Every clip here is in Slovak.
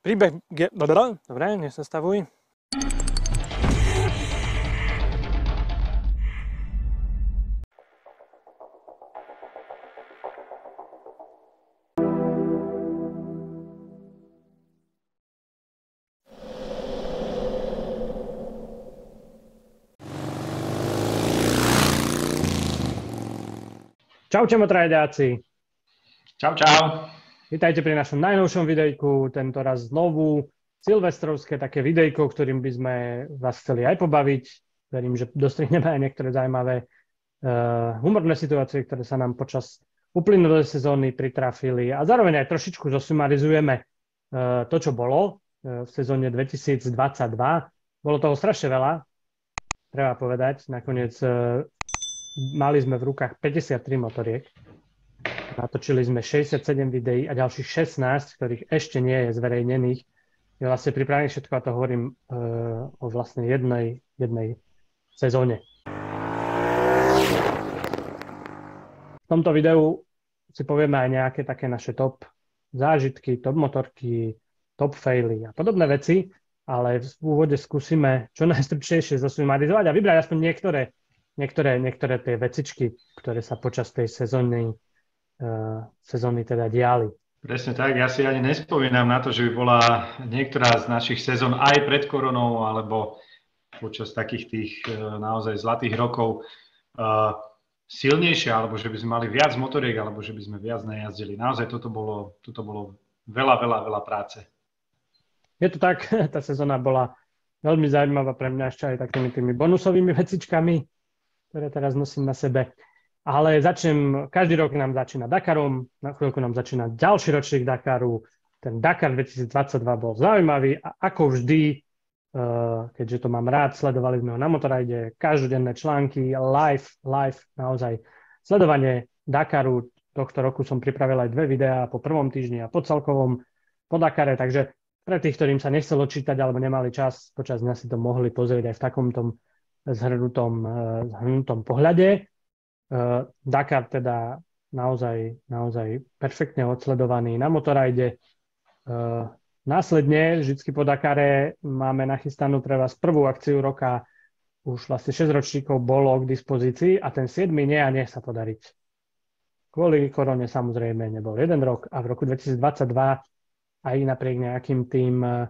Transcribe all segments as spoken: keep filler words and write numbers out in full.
Príbeh... Ge... Dobre, dobre, nesastavuj. Čaute motorajďáci. Čau, čau. Vítajte pri našom najnovšom videjku, tento raz znovu silvestrovské také videjko, ktorým by sme vás chceli aj pobaviť. Verím, že dostrihneme aj niektoré zaujímavé uh, humorné situácie, ktoré sa nám počas uplynulej sezóny pritrafili a zároveň aj trošičku zosumarizujeme uh, to, čo bolo uh, v sezóne dvetisícdvadsaťdva. Bolo toho strašne veľa, treba povedať. Nakoniec uh, mali sme v rukách päťdesiattri motoriek. Natočili sme šesťdesiatsedem videí a ďalších šestnásť, ktorých ešte nie je zverejnených. Ja vlastne pripravím všetko a to hovorím uh, o vlastne jednej, jednej sezóne. V tomto videu si povieme aj nejaké také naše top zážitky, top motorky, top faily a podobné veci, ale v úvode skúsime čo najstručnejšie zosumarizovať a vybrať aspoň niektoré, niektoré, niektoré tie vecičky, ktoré sa počas tej sezóny Uh, sezóny teda diali. Presne tak, ja si ani nespomínam na to, že by bola niektorá z našich sezón aj pred koronou, alebo počas takých tých uh, naozaj zlatých rokov uh, silnejšia, alebo že by sme mali viac motoriek, alebo že by sme viac najazdili. Naozaj toto bolo, toto bolo veľa, veľa, veľa práce. Je to tak, tá sezóna bola veľmi zaujímavá pre mňa ešte aj takými tými bonusovými vecičkami, ktoré teraz nosím na sebe. Ale začnem, každý rok nám začína Dakarom, na chvíľku nám začína ďalší ročník Dakaru. Ten Dakar dvetisícdvadsaťdva bol zaujímavý a ako vždy, keďže to mám rád, sledovali sme ho na Motorajde, každodenné články, live, live, naozaj. Sledovanie Dakaru, tohto roku som pripravil aj dve videá po prvom týždni a po celkovom po Dakare, takže pre tých, ktorým sa nechcelo čítať alebo nemali čas, počas dňa si to mohli pozrieť aj v takomto zhrnutom, zhrnutom pohľade. Uh, Dakar teda naozaj, naozaj perfektne odsledovaný na Motorajde. Uh, následne, vždycky po Dakare, máme nachystanú pre vás prvú akciu roka. Už vlastne šesť ročníkov bolo k dispozícii a ten siedmy nie a nie sa podariť. Kvôli korone samozrejme nebol jeden rok a v roku dvetisícdvadsaťdva aj napriek nejakým tým uh,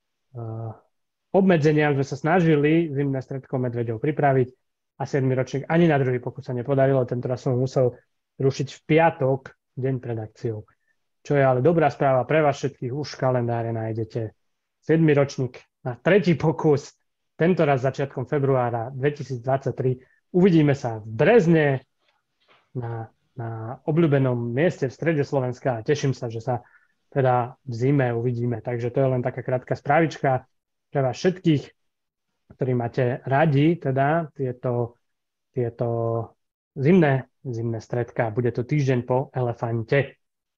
obmedzeniam sme sa snažili zimné stredko Medveďov pripraviť. A siedmy ročník ani na druhý pokus sa nepodarilo. Tento raz som musel rušiť v piatok, deň pred akciou. Čo je ale dobrá správa pre vás všetkých, už v kalendáre nájdete siedmy ročník na tretí pokus, tento raz začiatkom februára dvetisícdvadsaťtri. Uvidíme sa v Brezne na, na obľúbenom mieste v strede Slovenska a teším sa, že sa teda v zime uvidíme. Takže to je len taká krátka správička pre vás všetkých, ktorí máte radi, teda tieto, tieto zimné, zimné stredka. Bude to týždeň po Elefante.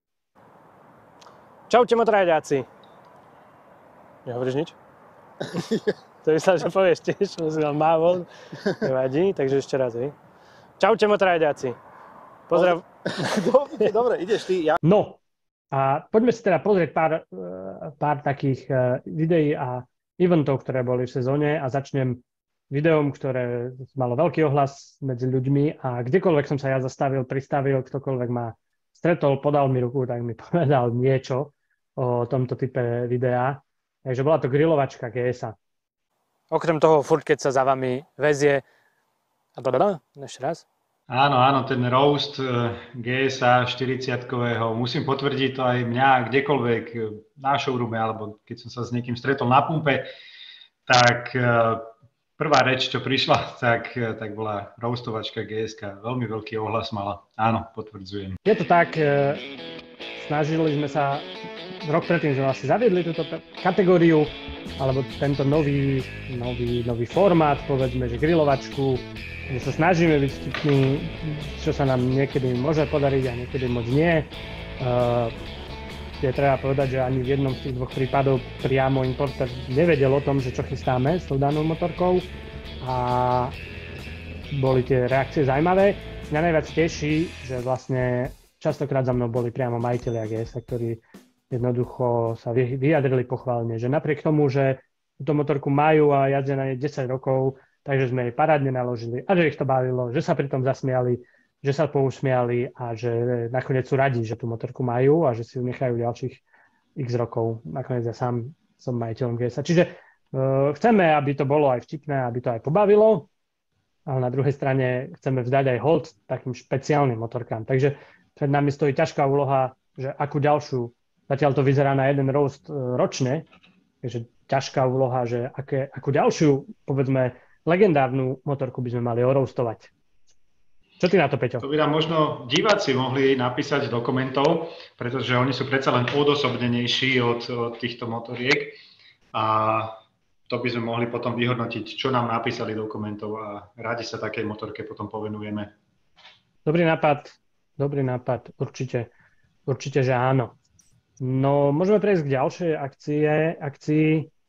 Čaute motorajďáci. Nehovoríš nič? To myslel, že povieš tiež, že si tam mávol. Nevadí, takže ešte raz, hej. Čaute motorajďáci. Pozdrav. Dobre, dobre, ideš ty. Ja... No, a poďme si teda pozrieť pár, pár takých videí a eventov, ktoré boli v sezóne a začnem videom, ktoré malo veľký ohlas medzi ľuďmi a kdekoľvek som sa ja zastavil, pristavil, ktokoľvek ma stretol, podal mi ruku, tak mi povedal niečo o tomto type videa. Takže bola to grilovačka gé es á. Okrem toho, furt keď sa za vami vezie, a to dá, ešte raz. Áno, áno, ten roast gé es á štyridsiatkového, musím potvrdiť to aj mňa, kdekoľvek na showroome, alebo keď som sa s niekým stretol na pumpe, tak prvá reč, čo prišla, tak, tak bola roastovačka gé es ká. Veľmi veľký ohlas mala. Áno, potvrdzujem. Je to tak, snažili sme sa, rok predtým sme vlastne zaviedli túto kategóriu, alebo tento nový, nový, nový formát, povedzme, že grilovačku, že sa snažíme byť vtipní, čo sa nám niekedy môže podariť a niekedy moc nie. Uh, je treba povedať, že ani v jednom z tých dvoch prípadov priamo importer nevedel o tom, že čo chystáme s tou danou motorkou a boli tie reakcie zaujímavé. Mňa najviac teší, že vlastne častokrát za mnou boli priamo majitelia gé es á, ktorí jednoducho sa vyjadrili pochválne, že napriek tomu, že túto motorku majú a jazdia na nej desať rokov, takže sme jej parádne naložili a že ich to bavilo, že sa pri tom zasmiali, že sa pousmiali a že nakoniec sú radi, že tú motorku majú a že si ju nechajú ďalších x rokov. Nakoniec ja sám som majiteľom gé es á. Čiže uh, chceme, aby to bolo aj vtipné, aby to aj pobavilo, ale na druhej strane chceme vzdať aj hold takým špeciálnym motorkám. Takže pred nami stojí ťažká úloha, že akú ďalšiu, zatiaľ to vyzerá na jeden roast ročne, takže ťažká úloha, že aké, akú ďalšiu, povedzme, legendárnu motorku by sme mali oroastovať. Čo ty na to, Peťo? To by nám možno diváci mohli napísať do komentov, pretože oni sú predsa len odosobnenejší od, od týchto motoriek a to by sme mohli potom vyhodnotiť, čo nám napísali do komentov a radi sa takej motorke potom povenujeme. Dobrý nápad, dobrý nápad, určite, určite, že áno. No, môžeme prejsť k ďalšej akcie, akcii,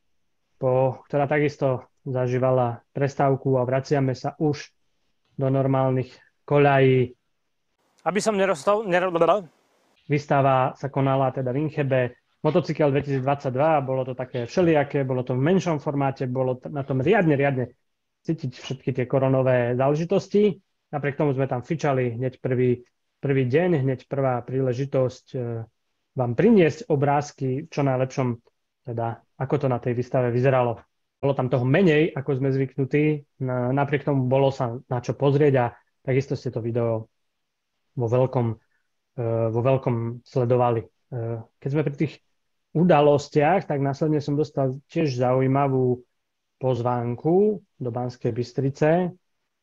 po, ktorá takisto zažívala prestávku a vraciame sa už do normálnych koľají. Aby som nerostol, nerobal. Výstava sa konala teda v Inchebe, Motocykel dvetisícdvadsaťdva, bolo to také všelijaké, bolo to v menšom formáte, bolo na tom riadne, riadne cítiť všetky tie koronové záležitosti. Napriek tomu sme tam fičali hneď prvý, prvý deň, hneď prvá príležitosť e, vám priniesť obrázky v čo najlepšom, teda ako to na tej výstave vyzeralo. Bolo tam toho menej, ako sme zvyknutí, napriek tomu bolo sa na čo pozrieť a takisto ste to video vo veľkom, vo veľkom sledovali. Keď sme pri tých udalostiach, tak následne som dostal tiež zaujímavú pozvánku do Banskej Bystrice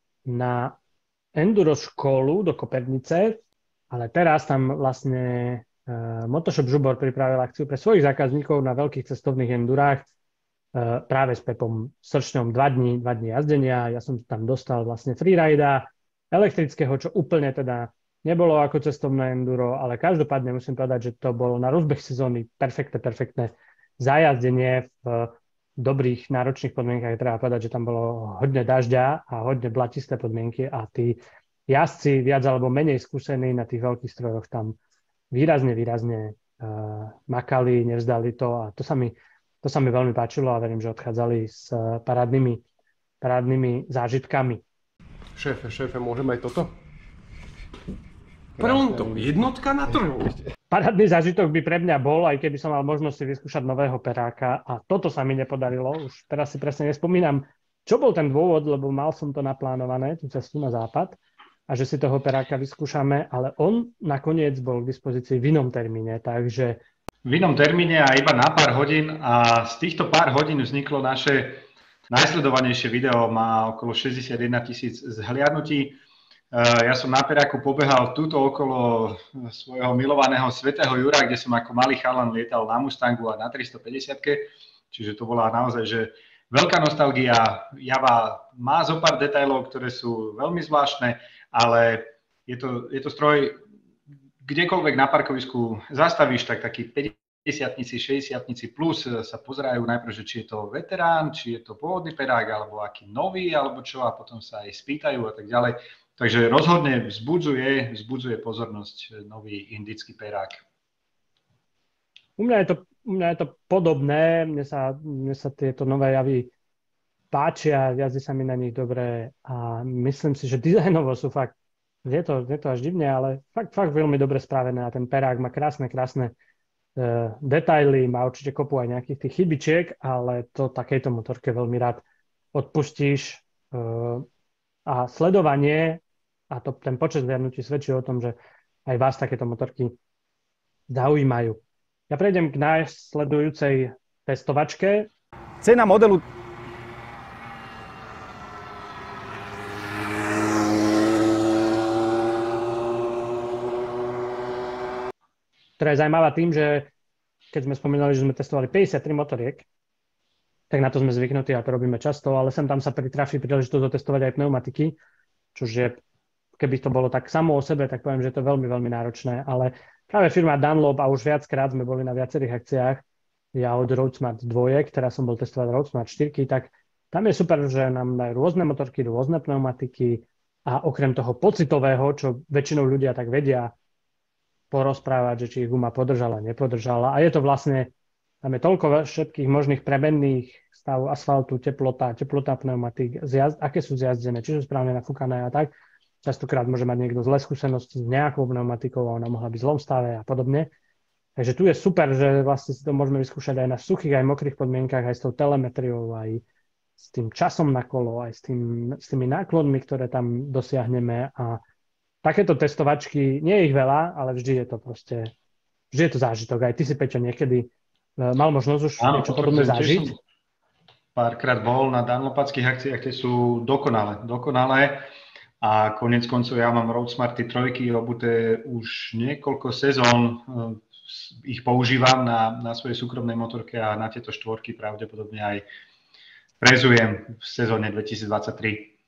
na enduro školu do Kopernice, ale teraz tam vlastne Motoshop Žubor pripravil akciu pre svojich zákazníkov na veľkých cestovných endurách práve s Pepom Sršňom dva dní, dva dní jazdenia. Ja som tam dostal vlastne freerida elektrického, čo úplne teda nebolo ako cestovné enduro, ale každopádne musím povedať, že to bolo na rozbeh sezóny perfektné, perfektné zajazdenie v dobrých, náročných podmienkach. Treba povedať, že tam bolo hodne dažďa a hodne blatisté podmienky a tí jazdci viac alebo menej skúsení na tých veľkých strojoch tam výrazne, výrazne uh, makali, nevzdali to a to sa mi To sa mi veľmi páčilo a verím, že odchádzali s parádnymi, parádnymi zážitkami. Šéfe, šéfe, môžeme aj toto? Pronto, jednotka na trhu. Parádny zážitok by pre mňa bol, aj keby som mal možnosť si vyskúšať nového peráka a toto sa mi nepodarilo. Už teraz si presne nespomínam, čo bol ten dôvod, lebo mal som to naplánované, tú cestu na západ a že si toho peráka vyskúšame, ale on nakoniec bol k dispozícii v inom termíne, takže v inom termíne a iba na pár hodín a z týchto pár hodín vzniklo naše najsledovanejšie video, má okolo šesťdesiatjeden tisíc zhliadnutí. Ja som na peráku pobehal túto okolo svojho milovaného Svätého Jura, kde som ako malý chalan lietal na Mustangu a na tristopäťdesiatke, čiže to bola naozaj že veľká nostalgia. Java má zo pár detailov, ktoré sú veľmi zvláštne, ale je to, je to stroj, kdekoľvek na parkovisku zastavíš, tak takí päťdesiatnici, šesťdesiatnici plus sa pozerajú najprv, že či je to veterán, či je to pôvodný perák, alebo aký nový, alebo čo, a potom sa aj spýtajú a tak ďalej. Takže rozhodne vzbudzuje, vzbudzuje pozornosť nový indický perák. U mňa je to, u mňa je to podobné, mne sa, mne sa tieto nové javy páčia, jazdí sa mi na nich dobre a myslím si, že dizajnovo sú fakt Je to, je to až divne, ale fakt, fakt veľmi dobre spravené a ten perák má krásne, krásne e, detaily, má určite kopu aj nejakých tých chybičiek, ale to takejto motorke veľmi rád odpustíš e, a sledovanie a to, ten počet zhliadnutí svedčí o tom, že aj vás takéto motorky zaujímajú. Ja prejdem k následujúcej testovačke. Cena modelu ktorá je zaujímavá tým, že keď sme spomínali, že sme testovali päťdesiattri motoriek, tak na to sme zvyknutí a to robíme často, ale sem tam sa pritrafi príležitosť otestovať aj pneumatiky, čože keby to bolo tak samo o sebe, tak poviem, že to je veľmi, veľmi náročné, ale práve firma Dunlop a už viackrát sme boli na viacerých akciách, ja od Roadsmart dva, ktorá som bol testovať Roadsmart štyri, tak tam je super, že nám dajú rôzne motorky, rôzne pneumatiky a okrem toho pocitového, čo väčšinou ľudia tak vedia, porozprávať, že či ich guma podržala, nepodržala. A je to vlastne, tam je toľko všetkých možných premenných stavov asfaltu, teplota, teplota pneumatík, zjazd, aké sú zjazdené, či sú správne nafúkané a tak. Častokrát môže mať niekto zlé skúsenosti s nejakou pneumatikou a ona mohla byť v zlom stave a podobne. Takže tu je super, že vlastne si to môžeme vyskúšať aj na suchých, aj mokrých podmienkach, aj s tou telemetriou, aj s tým časom na kolo, aj s, tým, s tými náklonmi, ktoré tam dosiahneme. A takéto testovačky, nie je ich veľa, ale vždy je to proste, vždy je to zážitok. Aj ty si, Peťo, niekedy uh, mal možnosť už Áno, niečo podobné zažiť? Párkrát bol na dunlopatských akciách, tie sú dokonalé, dokonalé. A konec koncov ja mám Road Smarty trojky obuté už niekoľko sezón, ich používam na, na svojej súkromnej motorke a na tieto štvorky pravdepodobne aj prezujem v sezóne dvetisícdvadsaťtri.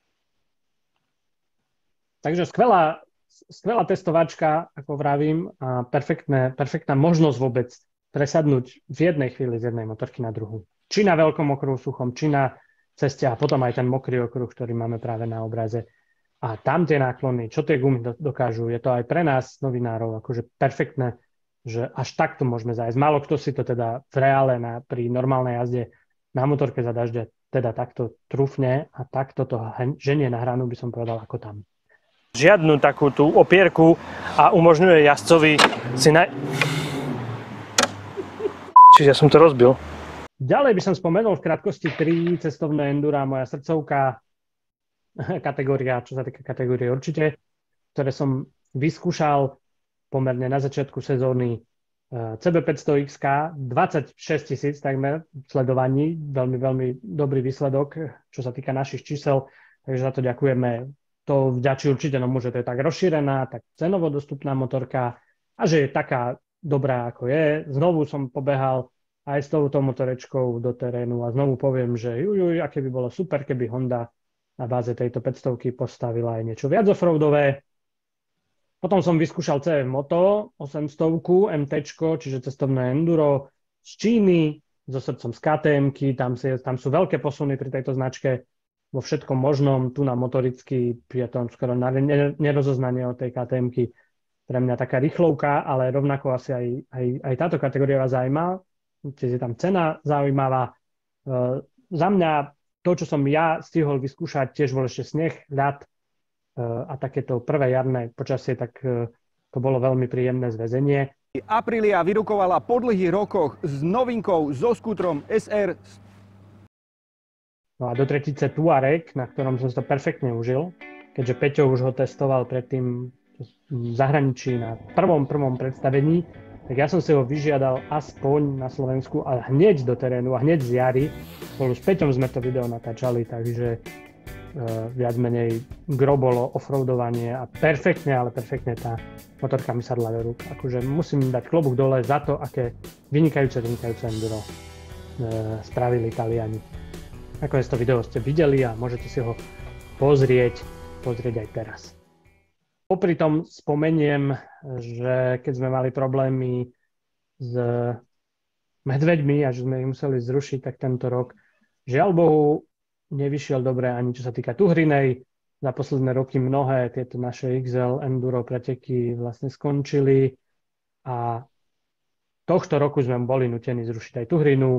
Takže skvelá, skvelá testovačka, ako vravím, a perfektné, perfektná možnosť vôbec presadnúť v jednej chvíli z jednej motorky na druhú. Či na veľkom okruhu suchom, či na ceste a potom aj ten mokrý okruh, ktorý máme práve na obraze. A tam tie náklony, čo tie gumy dokážu, je to aj pre nás, novinárov, akože perfektné, že až takto môžeme zájsť. Málo kto si to teda v reále na, pri normálnej jazde na motorke za dažďa teda takto trúfne a takto to ženie na hranu, by som povedal, ako tam. Žiadnu takú tú opierku a umožňuje jazdcovi si na... Čiže ja som to rozbil. Ďalej by som spomenul v krátkosti tri cestovné endura, moja srdcovka, kategória, čo sa týka kategórie určite, ktoré som vyskúšal pomerne na začiatku sezóny. cé bé päťsto iks ká, dvadsaťšesť tisíc takmer sledovaní, veľmi, veľmi dobrý výsledok, čo sa týka našich čísel, takže za to ďakujeme. To vďačí určite tomu, že to je tak rozšírená, tak cenovo dostupná motorka a že je taká dobrá, ako je. Znovu som pobehal aj s touto motorečkou do terénu a znovu poviem, že juj, juj, aké by bolo super, keby Honda na báze tejto päťstovky postavila aj niečo viac offroadové. Potom som vyskúšal cé ef Moto osemsto em té, čiže cestovné enduro z Číny, so srdcom z ká té emky, tam, si, tam sú veľké posuny pri tejto značke vo všetkom možnom, tu na motoricky, je to skoro nerozoznanie od tej ká té emky. Pre mňa taká rýchlovka, ale rovnako asi aj, aj, aj táto kategória vás zaujíma, čiže je tam cena zaujímavá. Uh, za mňa to, čo som ja stihol vyskúšať, tiež bol ešte sneh, ľad, a takéto prvé jarné počasie, tak to bolo veľmi príjemné zväzenie. Aprilia vyrukovala po dlhých rokoch s novinkou so skútrom es er. No a do tretice Tuareg, na ktorom som to perfektne užil, keďže Peťo už ho testoval predtým v zahraničí na prvom prvom predstavení, tak ja som si ho vyžiadal aspoň na Slovensku a hneď do terénu a hneď z jary. Spolu s Peťom sme to video natáčali, takže Uh, viac menej gro bolo offroadovanie a perfektne, ale perfektne tá motorka mi sadla do rúk. Akože musím dať klobúk dole za to, aké vynikajúce, vynikajúce enduro uh, spravili Taliani. Nakoniec to video ste videli a môžete si ho pozrieť, pozrieť aj teraz. Popri tom spomeniem, že keď sme mali problémy s medveďmi a že sme ich museli zrušiť, tak tento rok, žiaľ Bohu, nevyšiel dobre ani čo sa týka Tuhrinej. Za posledné roky mnohé tieto naše iks el enduro preteky vlastne skončili a tohto roku sme boli nutení zrušiť aj Tuhrinu.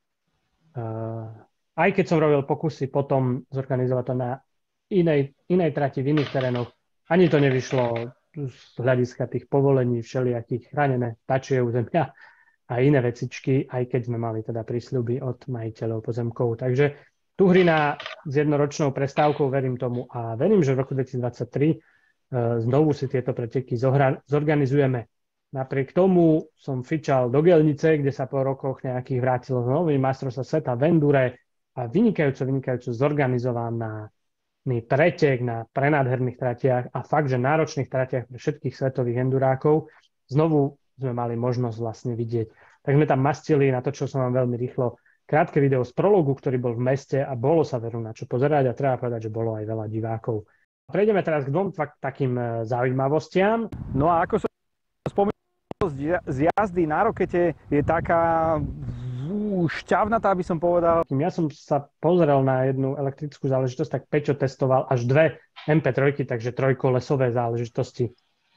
Uh, aj keď som robil pokusy potom zorganizovať to na inej, inej trati, v iných terénoch, ani to nevyšlo z hľadiska tých povolení všelijakých, chránené tačie územia a iné vecičky, aj keď sme mali teda prísľuby od majiteľov pozemkov. Takže Tuhrina s jednoročnou prestávkou, verím tomu a verím, že v roku dvetisícdvadsaťtri e, znovu si tieto preteky zohra- zorganizujeme. Napriek tomu som fičal do Gelnice, kde sa po rokoch nejakých vrátilo nový majstrovstvá sveta v endure a vynikajúco, vynikajúco zorganizovaný pretek na prenádherných tratiach a fakt, že náročných tratiach pre všetkých svetových endurákov. Znovu sme mali možnosť vlastne vidieť. Tak sme tam mastili, natočil som vám veľmi rýchlo krátke video z prologu, ktorý bol v meste a bolo sa veru na čo pozerať a treba povedať, že bolo aj veľa divákov. Prejdeme teraz k dvom takým zaujímavostiam. No a ako som spomenul, z jazdy na rokete je taká šťavnatá, by som povedal. Ja som sa pozrel na jednu elektrickú záležitosť, tak Peťo testoval až dve em pé tri, takže trojkolesové záležitosti.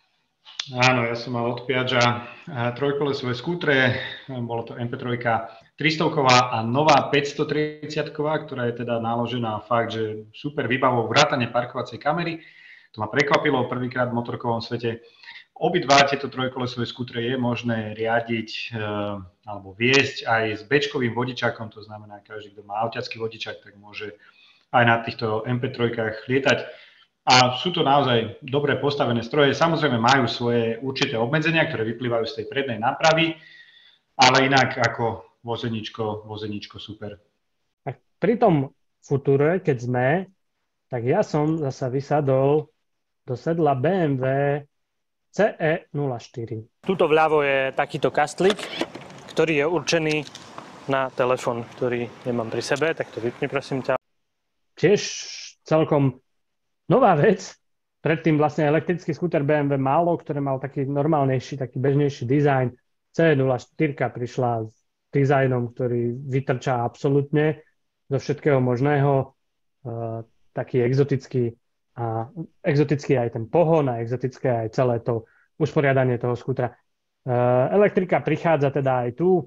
Áno, ja som mal od Piaggia trojkolesové skútre, bolo to em pé tri tristo-ková a nová päťstotridsiatková, ktorá je teda naložená fakt, že super výbavou vrátane parkovacej kamery. To ma prekvapilo prvýkrát v motorkovom svete. Obidva tieto trojkolesové skútre je možné riadiť e, alebo viesť aj s béčkovým vodičakom, to znamená, každý, kto má autiacký vodičak, tak môže aj na týchto em pé tri lietať. A sú to naozaj dobre postavené stroje. Samozrejme majú svoje určité obmedzenia, ktoré vyplývajú z tej prednej nápravy, ale inak ako vozeničko, vozeničko super. A pri tom Future, keď sme, tak ja som zasa vysadol do sedla bé em vé cé é nula štyri. Tuto vľavo je takýto kastlík, ktorý je určený na telefón, ktorý nemám pri sebe, tak to vypni prosím ťa. Tiež celkom nová vec, predtým vlastne elektrický skúter bé em vé málo, ktorý mal taký normálnejší, taký bežnejší dizajn. cé é nula štyri prišla s dizajnom, ktorý vytrčá absolútne zo všetkého možného, uh, taký exotický a exotický aj ten pohon a exotické aj celé to usporiadanie toho skútra. Uh, elektrika prichádza teda aj tu,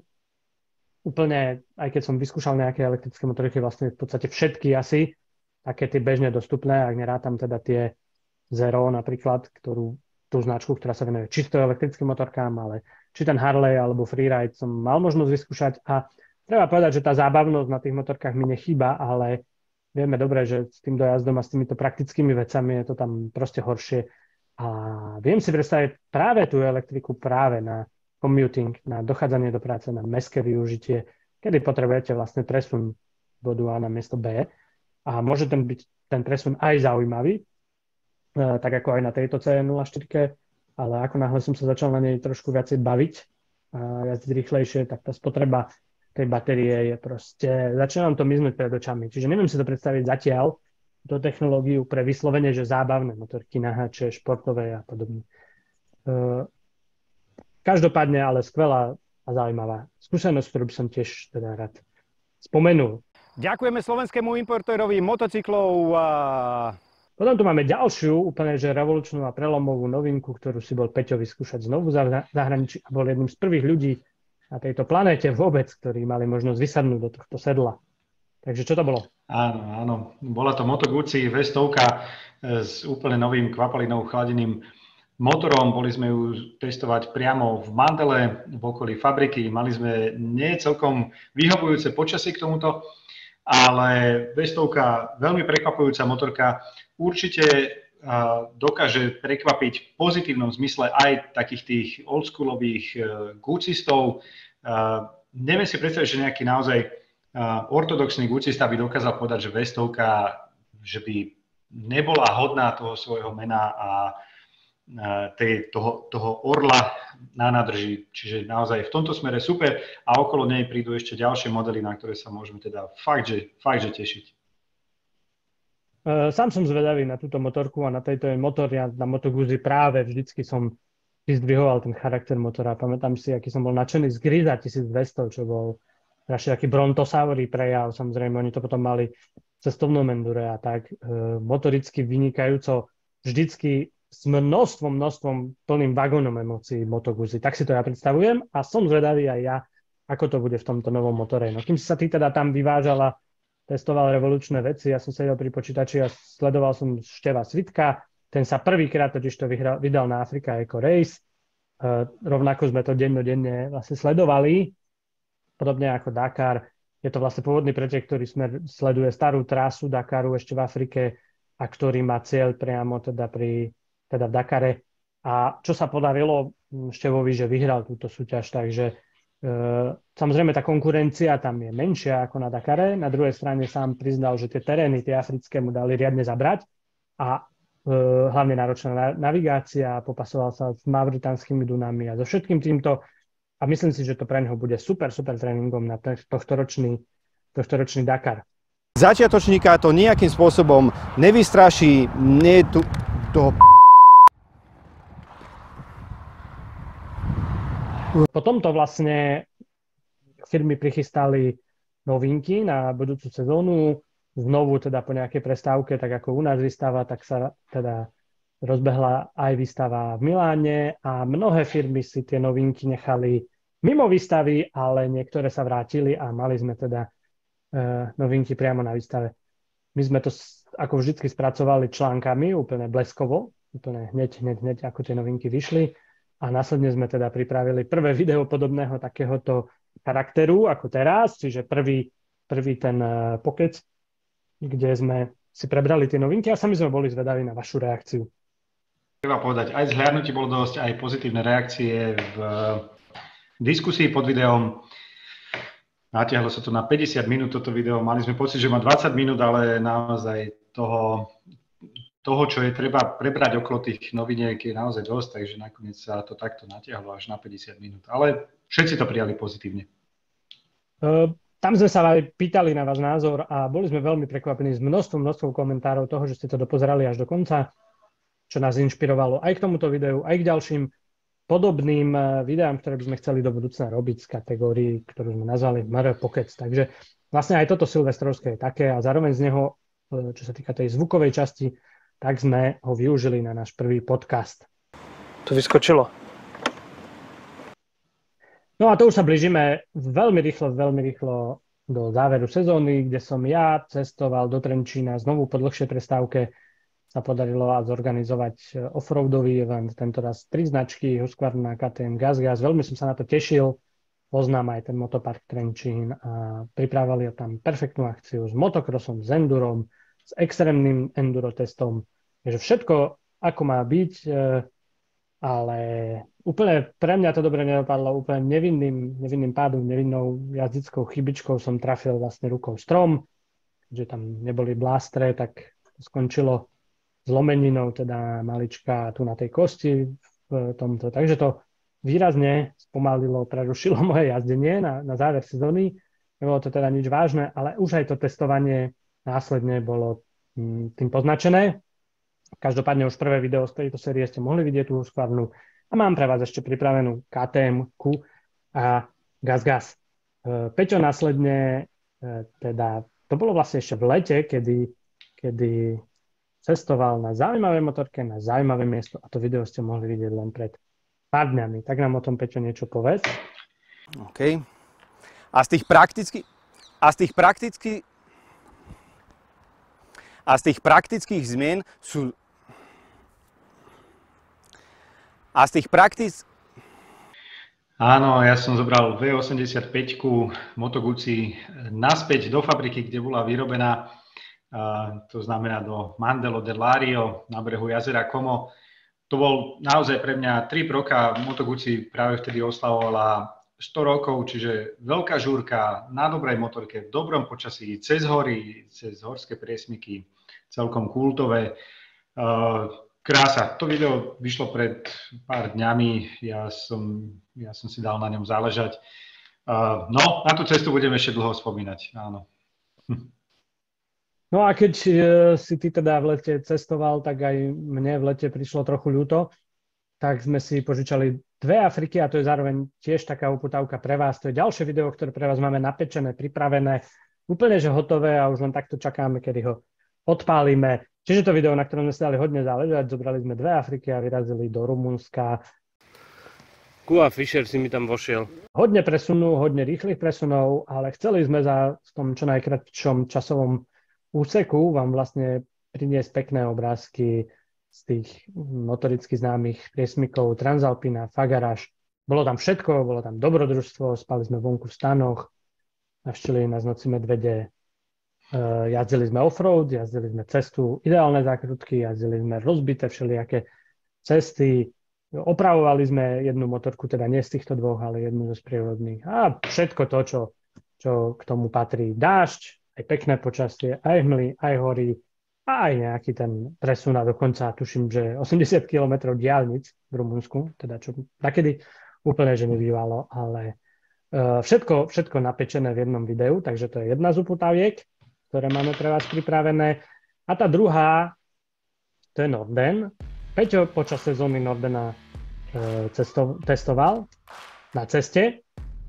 úplne, aj keď som vyskúšal nejaké elektrické motoriky, vlastne v podstate všetky asi, také tie bežne dostupné, ak nerátam teda tie Zero napríklad, ktorú, tú značku, ktorá sa venuje čisto elektrickým motorkám, ale či ten Harley alebo Freeride som mal možnosť vyskúšať a treba povedať, že tá zábavnosť na tých motorkách mi nechýba, ale vieme dobre, že s tým dojazdom a s týmito praktickými vecami je to tam proste horšie a viem si predstaviť práve tú elektriku práve na commuting, na dochádzanie do práce, na mestské využitie, kedy potrebujete vlastne presun bodu A na miesto B. A môže ten byť ten presun aj zaujímavý, tak ako aj na tejto cé é nula štyri, ale ako náhle som sa začal na nej trošku viacej baviť a viac rýchlejšie, tak tá spotreba tej batérie je proste, začínam to miznúť pred očami. Čiže neviem si to predstaviť zatiaľ, do technológiu pre vyslovene, že zábavné motorky, naháče, športové a podobne. Každopádne, ale skvelá a zaujímavá skúsenosť, ktorú by som tiež teda rád spomenul. Ďakujeme slovenskému importérovi motocyklov. A... Potom tu máme ďalšiu, úplne že revolučnú a prelomovú novinku, ktorú si bol Peťo vyskúšať znovu v zahraničí a bol jedným z prvých ľudí na tejto planéte vôbec, ktorí mali možnosť vysadnúť do tohto sedla. Takže čo to bolo? Áno, áno. Bola to Moto Guzzi vé sto s úplne novým kvapalinou chladeným motorom. Boli sme ju testovať priamo v Mandele, v okolí fabriky. Mali sme nie celkom vyhovujúce počasie k tomuto, ale vé sto veľmi prekvapujúca motorka, určite uh, dokáže prekvapiť v pozitívnom zmysle aj takých tých oldschoolových uh, gucistov. Uh, neviem si predstaviť, že nejaký naozaj uh, ortodoxný gucista by dokázal povedať, že vé sto že by nebola hodná toho svojho mena a Tej, toho, toho orla na nádrži. Čiže naozaj v tomto smere super a okolo nej prídu ešte ďalšie modely, na ktoré sa môžeme teda fakt, že, fakt, že tešiť. Sám som zvedavý na túto motorku a na tejto je motor. Ja na Moto Guzzi práve vždycky som vyzdvihoval ten charakter motora. Pamätám si, aký som bol nadšený z Griza tisícdvesto, čo bol strašne taký brontosaurý prejav. Samozrejme, oni to potom mali cestovnom endure a tak. Motoricky vynikajúco vždycky s množstvom, množstvom plným vagónom emócií Moto Guzzi. Tak si to ja predstavujem a som zvedavý aj ja, ako to bude v tomto novom motore. No kým si sa ty teda tam vyvážala, testoval revolučné veci, ja som sedel pri počítači a sledoval som Števa Svitka, ten sa prvýkrát totiž to vyhral, vydal na Africa Eco Race, uh, rovnako sme to dennodenne vlastne sledovali, podobne ako Dakar. Je to vlastne pôvodný projekt, ktorý smer, sleduje starú trasu Dakaru ešte v Afrike a ktorý má cieľ priamo teda pri teda v Dakare. A čo sa podarilo Števovi, že vyhral túto súťaž, takže e, samozrejme tá konkurencia tam je menšia ako na Dakare. Na druhej strane sám priznal, že tie terény, tie africké mu dali riadne zabrať a e, hlavne náročná navigácia, popasoval sa s mauritánskými Dunami a so všetkým týmto a myslím si, že to pre neho bude super, super tréningom na tohtoročný, tohtoročný Dakar. Začiatočníka to nejakým spôsobom nevystraší, nie je tu toho p***. Po tomto vlastne firmy prichystali novinky na budúcu sezónu. Znovu teda po nejakej prestávke, tak ako u nás vystáva, tak sa teda rozbehla aj výstava v Miláne a mnohé firmy si tie novinky nechali mimo výstavy, ale niektoré sa vrátili a mali sme teda uh, novinky priamo na výstave. My sme to ako vždycky spracovali článkami, úplne bleskovo, úplne hneď, hneď, hneď, ako tie novinky vyšli. A následne sme teda pripravili prvé video podobného takéhoto charakteru ako teraz, čiže prvý, prvý ten uh, pokec, kde sme si prebrali tie novinky a sami sme boli zvedaví na vašu reakciu. Treba povedať, aj zhliadnutí bolo dosť, aj pozitívne reakcie v diskusii pod videom. Natiahlo sa to na päťdesiat minút toto video. Mali sme pocit, že má dvadsať minút, ale naozaj toho, toho, čo je treba prebrať okolo tých noviniek, je naozaj dosť, takže nakoniec sa to takto natiahlo až na päťdesiat minút. Ale všetci to prijali pozitívne. Uh, tam sme sa aj pýtali na váš názor a boli sme veľmi prekvapení z množstvom, množstvom komentárov toho, že ste to dopozerali až do konca, čo nás inšpirovalo aj k tomuto videu, aj k ďalším podobným videám, ktoré by sme chceli do budúcna robiť z kategórií, ktorú sme nazvali em er Pocket. Takže vlastne aj toto silvestrovské je také a zároveň z neho, čo sa týka tej zvukovej časti, tak sme ho využili na náš prvý podcast. To vyskočilo. No a to už sa blížime veľmi rýchlo, veľmi rýchlo do záveru sezóny, kde som ja cestoval do Trenčína znovu po dlhšej prestávke. Sa podarilo zorganizovať offroadový event, tento raz tri značky, Husqvarna, ká té em, GazGaz. Veľmi som sa na to tešil. Poznám aj ten motopark Trenčín a pripravovali tam perfektnú akciu s motocrossom, s endurom, s extrémnym enduro testom. Takže všetko, ako má byť, ale úplne pre mňa to dobre nedopadlo. Úplne nevinným, nevinným pádom, nevinnou jazdickou chybičkou som trafil vlastne rukou strom, že tam neboli blástre, tak skončilo zlomeninou, teda malička tu na tej kosti v tomto. Takže to výrazne spomalilo, prerušilo moje jazdenie na, na záver sezóny. Nebolo to teda nič vážne, ale už aj to testovanie následne bolo tým poznačené. Každopádne už prvé video z tejto série ste mohli vidieť tú Husqvarnu a mám pre vás ešte pripravenú ká té emku a GazGaz. Peťo následne, teda to bolo vlastne ešte v lete, kedy, kedy cestoval na zaujímavé motorke, na zaujímavé miesto a to video ste mohli vidieť len pred pár dňami. Tak nám o tom, Peťo, niečo povedz. OK. A z tých praktických... A z tých praktických... A z tých praktických zmien sú... A z tých praktických... Áno, ja som zobral vé osemdesiatpäť Moto Guzzi naspäť do fabriky, kde bola vyrobená. Uh, to znamená do Mandelo del Lario na brehu jazera Como. To bol naozaj pre mňa trip roka. Moto Guzzi práve vtedy oslavovala sto rokov, čiže veľká žúrka na dobrej motorke, v dobrom počasí, cez hory, cez horské priesmyky, celkom kultové. Uh, krása. To video vyšlo pred pár dňami, ja som, ja som si dal na ňom záležať. Uh, no, na tú cestu budeme ešte dlho spomínať, áno. Hm. No a keď e, si ty teda v lete cestoval, tak aj mne v lete prišlo trochu ľúto, tak sme si požičali dve Afriky a to je zároveň tiež taká uputávka pre vás. To je ďalšie video, ktoré pre vás máme napečené, pripravené, úplne že hotové a už len takto čakáme, kedy ho odpálime. Čiže to video, na ktorom sme si dali hodne záležať, zobrali sme dve Afriky a vyrazili do Rumunska. Kuba Fischer si mi tam vošiel. Hodne presunú, hodne rýchlych presunov, ale chceli sme za v tom čo najkratšom časovom úseku vám vlastne priniesť pekné obrázky z tých notoricky známych priesmykov Transalpina, Fagaraš. Bolo tam všetko, bolo tam dobrodružstvo, spali sme vonku v stanoch, navštívili nás noci medvede, jazdili sme offroad, jazdili sme cestu, ideálne zákrutky, jazdili sme rozbité všelijaké cesty, opravovali sme jednu motorku, teda nie z týchto dvoch, ale jednu zo sprievodných. A všetko to, čo, čo k tomu patrí. Dážď, aj pekné počasie, aj hmly, aj hory a aj nejaký ten presun a dokonca tuším, že osemdesiat kilometrov diaľnic v Rumunsku, teda čo takedy úplne, že nebývalo, ale uh, všetko, všetko napečené v jednom videu, takže to je jedna z uputaviek, ktoré máme pre vás pripravené. A tá druhá, to je Norden. Peťo počas sezóny Nordena uh, cesto, testoval na ceste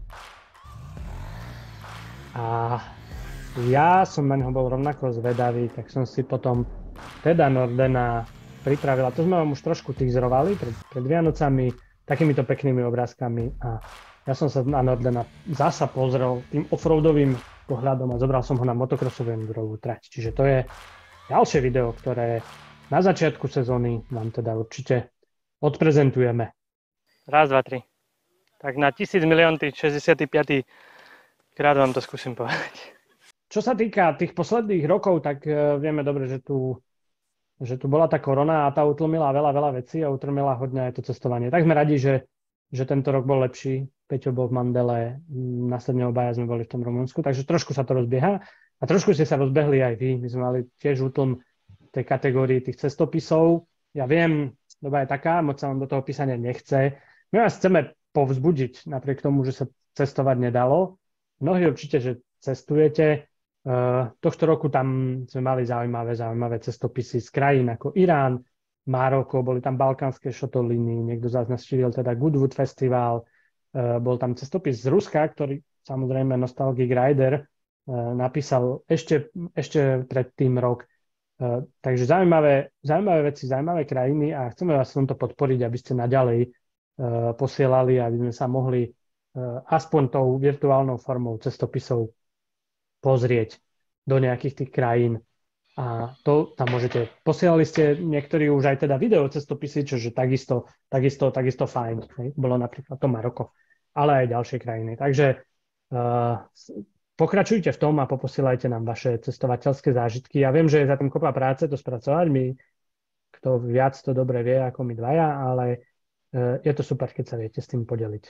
a ja som na neho bol rovnako zvedavý, tak som si potom teda Nordena pripravila. To sme vám už trošku teaserovali pred, pred Vianocami, takýmito peknými obrázkami a ja som sa na Nordena zasa pozrel tým offroadovým pohľadom a zobral som ho na motocrossovú endurovú trať. Čiže to je ďalšie video, ktoré na začiatku sezóny vám teda určite odprezentujeme. Raz, dva, tri. Tak na tisíc miliónty, šesťdesiaty piaty krát vám to skúsim povedať. Čo sa týka tých posledných rokov, tak uh, vieme dobre, že tu, že tu bola tá korona a tá utlmila veľa, veľa vecí a utlmila hodne aj to cestovanie. Tak sme radi, že, že tento rok bol lepší. Peťo bol v Mandele, následne obaja sme boli v tom Rumunsku, takže trošku sa to rozbieha a trošku ste sa rozbehli aj vy. My sme mali tiež útlm tej kategórii tých cestopisov. Ja viem, doba je taká, moc sa vám do toho písania nechce. My vás chceme povzbudiť, napriek tomu, že sa cestovať nedalo. Mnohí určite, že cestujete. Tohto roku tam sme mali zaujímavé, zaujímavé cestopisy z krajín ako Irán, Maroko, boli tam balkánske šotoliny, niekto z nás navštívil teda Goodwood Festival, bol tam cestopis z Ruska, ktorý samozrejme Nostalgic Rider napísal ešte, ešte pred tým rok. Takže zaujímavé, zaujímavé veci, zaujímavé krajiny a chceme vás v tomto podporiť, aby ste naďalej posielali, aby sme sa mohli aspoň tou virtuálnou formou cestopisov pozrieť do nejakých tých krajín. A to tam môžete. Posielali ste niektorí už aj teda video cestopisy, čože takisto, takisto, takisto fajn. Hej? Bolo napríklad to Maroko, ale aj ďalšie krajiny. Takže uh, pokračujte v tom a poposielajte nám vaše cestovateľské zážitky. Ja viem, že je za tým kopa práce to spracovať. My, kto viac, to dobre vie ako my dvaja, ale uh, je to super, keď sa viete s tým podeliť.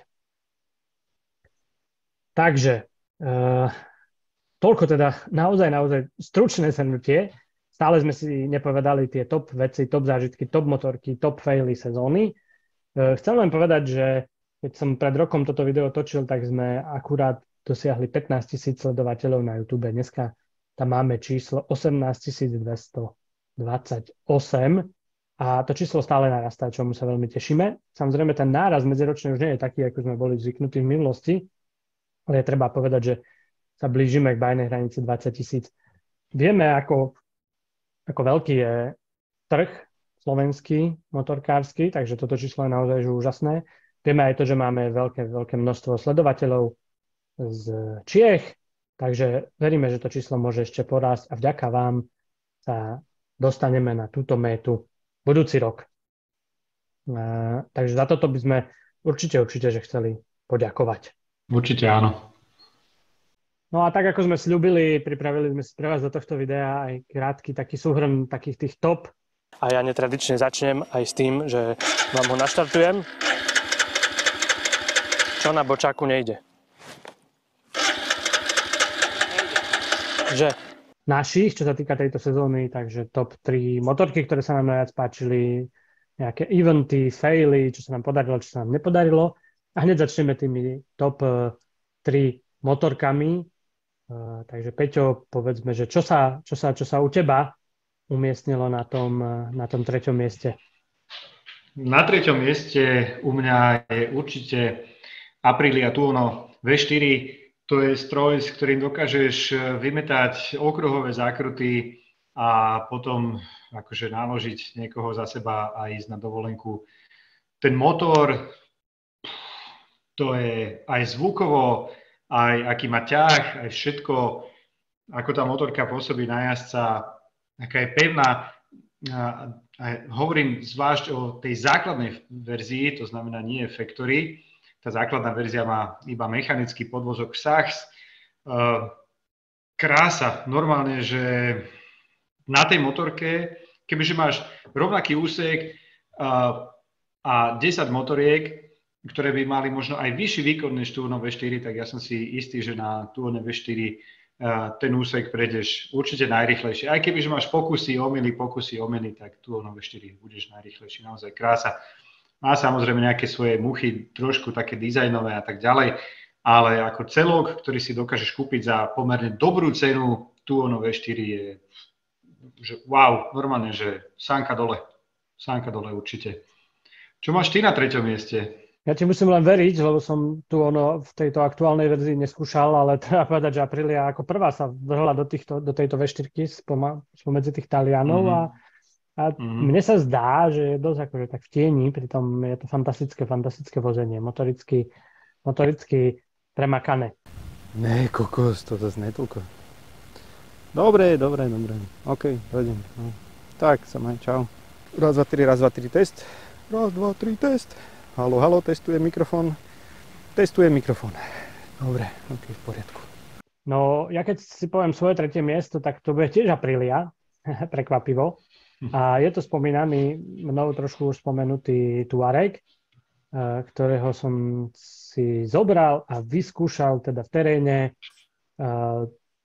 Takže uh, toľko teda naozaj, naozaj stručné zhrnutie. Stále sme si nepovedali tie top veci, top zážitky, top motorky, top faily sezóny. Chcem len povedať, že keď som pred rokom toto video točil, tak sme akurát dosiahli pätnásť tisíc sledovateľov na YouTube. Dneska tam máme číslo osemnásť tisíc dvestodvadsaťosem a to číslo stále narastá, čomu sa veľmi tešíme. Samozrejme, ten náraz medziročne už nie je taký, ako sme boli zvyknutí v minulosti, ale je treba povedať, že sa blížime k bajnej hranici dvadsať tisíc. Vieme, ako, ako veľký je trh slovenský, motorkársky, takže toto číslo je naozaj že úžasné. Vieme aj to, že máme veľké, veľké množstvo sledovateľov z Čiech, takže veríme, že to číslo môže ešte porásť a vďaka vám sa dostaneme na túto métu budúci rok. A, takže za toto by sme určite, určite, že chceli poďakovať. Určite áno. No a tak, ako sme sľúbili, pripravili sme si pre vás do tohto videa aj krátky taký súhrn takých tých top. A ja netradične začnem aj s tým, že vám ho naštartujem. Čo na bočáku nejde? Že? Našich, čo sa týka tejto sezóny, takže top tri motorky, ktoré sa nám najviac páčili, nejaké eventy, faily, čo sa nám podarilo, čo sa nám nepodarilo. A hneď začneme tými top tri motorkami. Uh, takže Peťo, povedzme, že čo sa, čo sa, čo sa u teba umiestnilo na tom, na tom treťom mieste? Na treťom mieste u mňa je určite Aprilia Tuono vé štyri. To je stroj, s ktorým dokážeš vymetať okruhové zákruty a potom akože naložiť niekoho za seba a ísť na dovolenku. Ten motor, to je aj zvukovo, aj aký má ťah, aj všetko, ako tá motorka pôsobí na jazdca, aká je pevná. A, a hovorím zvlášť o tej základnej verzii, to znamená nie factory. Tá základná verzia má iba mechanický podvozok Sachs. Krása, normálne, že na tej motorke, kebyže máš rovnaký úsek a desať motoriek, ktoré by mali možno aj vyšší výkon než Tuono vé štyri, tak ja som si istý, že na Tuono vé štyri ten úsek prejdeš určite najrýchlejšie. Aj keby že máš pokusy, omily, pokusy, omily, tak Tuono vé štyri budeš najrýchlejší. Naozaj krása. Má samozrejme nejaké svoje muchy, trošku také dizajnové a tak ďalej, ale ako celok, ktorý si dokážeš kúpiť za pomerne dobrú cenu, Tuono vé štyri je že wow, normálne, že sánka dole. Sánka dole určite. Čo máš ty na treťom mieste? Ja ti musím len veriť, lebo som tu ono v tejto aktuálnej verzii neskúšal, ale treba povedať, že Aprilia ako prvá sa vrhla do, týchto, do tejto vé štyri spomedzi tých Talianov mm-hmm. a, A Mhm. mne sa zdá, že je dosť akože tak v tieni, pritom je to fantastické, fantastické vozenie, motoricky, motoricky premakané. Ne, kokos, to zase netúko. Dobre, dobre, dobre. OK, dojdem. No. Tak, sa maj, čau. Raz, dva, tri, raz, dva, tri, test. Raz, dva, tri, test. Haló, haló, testuje mikrofón. Testuje mikrofón. Dobre, OK, v poriadku. No, ja keď si poviem svoje tretie miesto, tak to bude tiež Aprilia, prekvapivo. A je to spomínaný, mnou trošku už spomenutý Tuareg, eh, ktorého som si zobral a vyskúšal teda v teréne. Eh,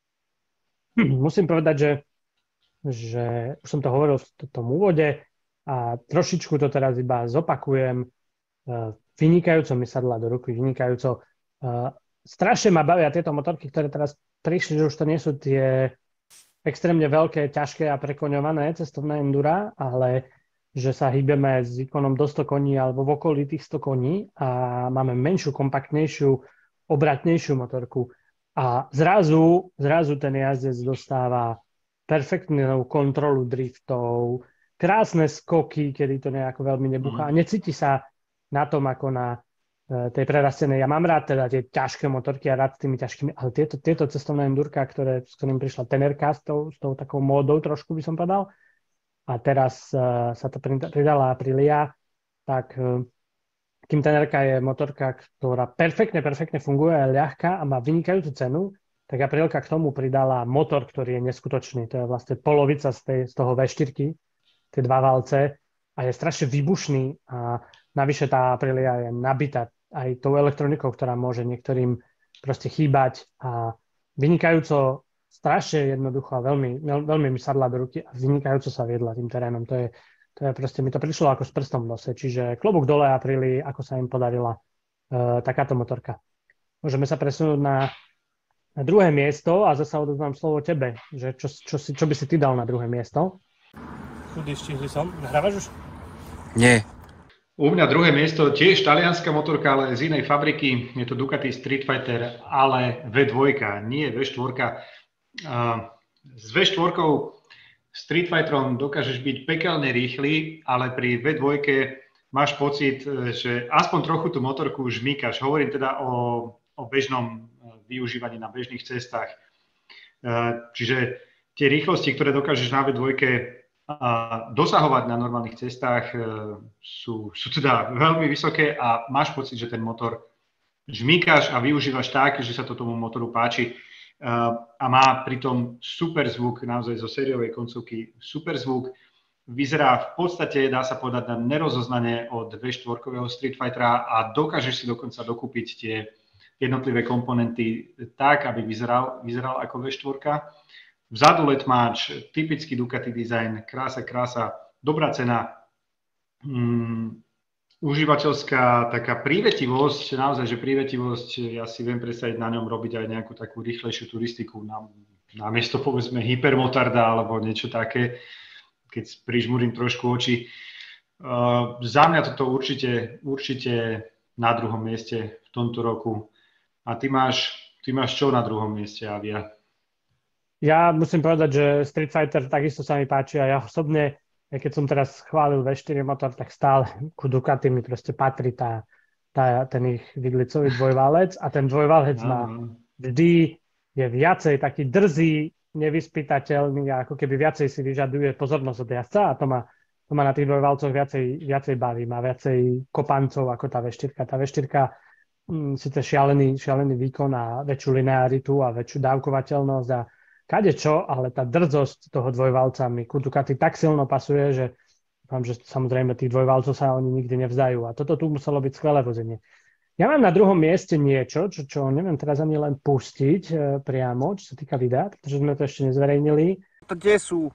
Musím povedať, že, že už som to hovoril v tom úvode a trošičku to teraz iba zopakujem. Eh, Vynikajúco mi sadla do ruky, vynikajúco. Eh, Strašne ma bavia tieto motorky, ktoré teraz prišli, že už to nie sú tie extrémne veľké, ťažké a prekoňované cestovné endura, ale že sa hýbeme s výkonom do sto koní alebo v okolí tých sto koní a máme menšiu, kompaktnejšiu, obratnejšiu motorku. A zrazu, zrazu ten jazdec dostáva perfektnú kontrolu driftov, krásne skoky, kedy to nejako veľmi nebúcha a necíti sa na tom ako na tej prerastenej. Ja mám rád teda tie ťažké motorky a rád s tými ťažkými, ale tieto, tieto cestovné endurka, ktoré, s ktorým prišla Tenerka s tou, s tou takou módou trošku by som povedal, a teraz uh, sa to pridala Aprilia, tak uh, kým Tenerka je motorka, ktorá perfektne, perfektne funguje, je ľahká a má vynikajúcu cenu, tak Aprilka k tomu pridala motor, ktorý je neskutočný. To je vlastne polovica z, tej, z toho vé štyri, tie dva valce a je strašne výbušný a navyše tá Aprilia je nabitá aj tou elektronikou, ktorá môže niektorým proste chýbať a vynikajúco, strašne jednoducho a veľmi, veľmi mi sadla do ruky a vynikajúco sa viedla tým terénom. To je, to je proste, mi to prišlo ako s prstom v nose, čiže klobúk dole Aprilii, ako sa im podarila uh, takáto motorka. Môžeme sa presunúť na, na druhé miesto a zasa odovzdám slovo tebe, že čo, čo, si, čo by si ty dal na druhé miesto? Chudy, stihli som. Nahrávaš už? Nie. U mňa druhé miesto, tiež talianská motorka, ale z inej fabriky. Je to Ducati Street Fighter, ale vé dva, nie vé štyri. S vé štyri Street Fighterom dokážeš byť pekelne rýchly, ale pri vé dva máš pocit, že aspoň trochu tú motorku žmýkaš. Hovorím teda o, o bežnom využívaní na bežných cestách. Čiže tie rýchlosti, ktoré dokážeš na vé dva a dosahovať na normálnych cestách sú, sú teda veľmi vysoké a máš pocit, že ten motor žmýkaš a využívaš tak, že sa to tomu motoru páči a má pritom super zvuk, naozaj zo sériovej koncovky super zvuk. Vyzerá v podstate, dá sa povedať, na nerozoznanie od vé štyri Street Fightera a dokážeš si dokonca dokúpiť tie jednotlivé komponenty tak, aby vyzeral, vyzeral ako vé štyri. Vzadu letmáč, typický Ducati design, krása, krása, dobrá cena, um, užívateľská taká prívetivosť, naozaj, že prívetivosť, ja si viem predstaviť na ňom robiť aj nejakú takú rýchlejšiu turistiku, na, namiesto povedzme hypermotarda alebo niečo také, keď prižmurím trošku oči. Uh, za mňa toto určite, určite na druhom mieste v tomto roku. A ty máš, ty máš čo na druhom mieste, Avia? Ja musím povedať, že Street Fighter takisto sa mi páči a ja osobne, keď som teraz chválil vé štyri motor, tak stále ku Ducati mi proste patrí tá, tá, ten ich vidlicový dvojvalec a ten dvojvalec má vždy je viacej taký drzý, nevyspytateľný a ako keby viacej si vyžaduje pozornosť od jazdca a to ma, to ma na tých dvojvalcoch viacej, viacej baví, má viacej kopancov ako tá vé štyri. Tá vé štyri mm, síce šialený, šialený výkon a väčšiu linearitu a väčšiu dávkovateľnosť a kadečo, ale tá drzosť toho dvojvalca mi ku Ducati tak silno pasuje, že dúfam, že samozrejme tých dvojvalcov sa oni nikdy nevzdajú. A toto tu muselo byť skvelé vozenie. Ja mám na druhom mieste niečo, čo, čo neviem teraz ani len pustiť e, priamo, čo sa týka videa, pretože sme to ešte nezverejnili. To kde sú?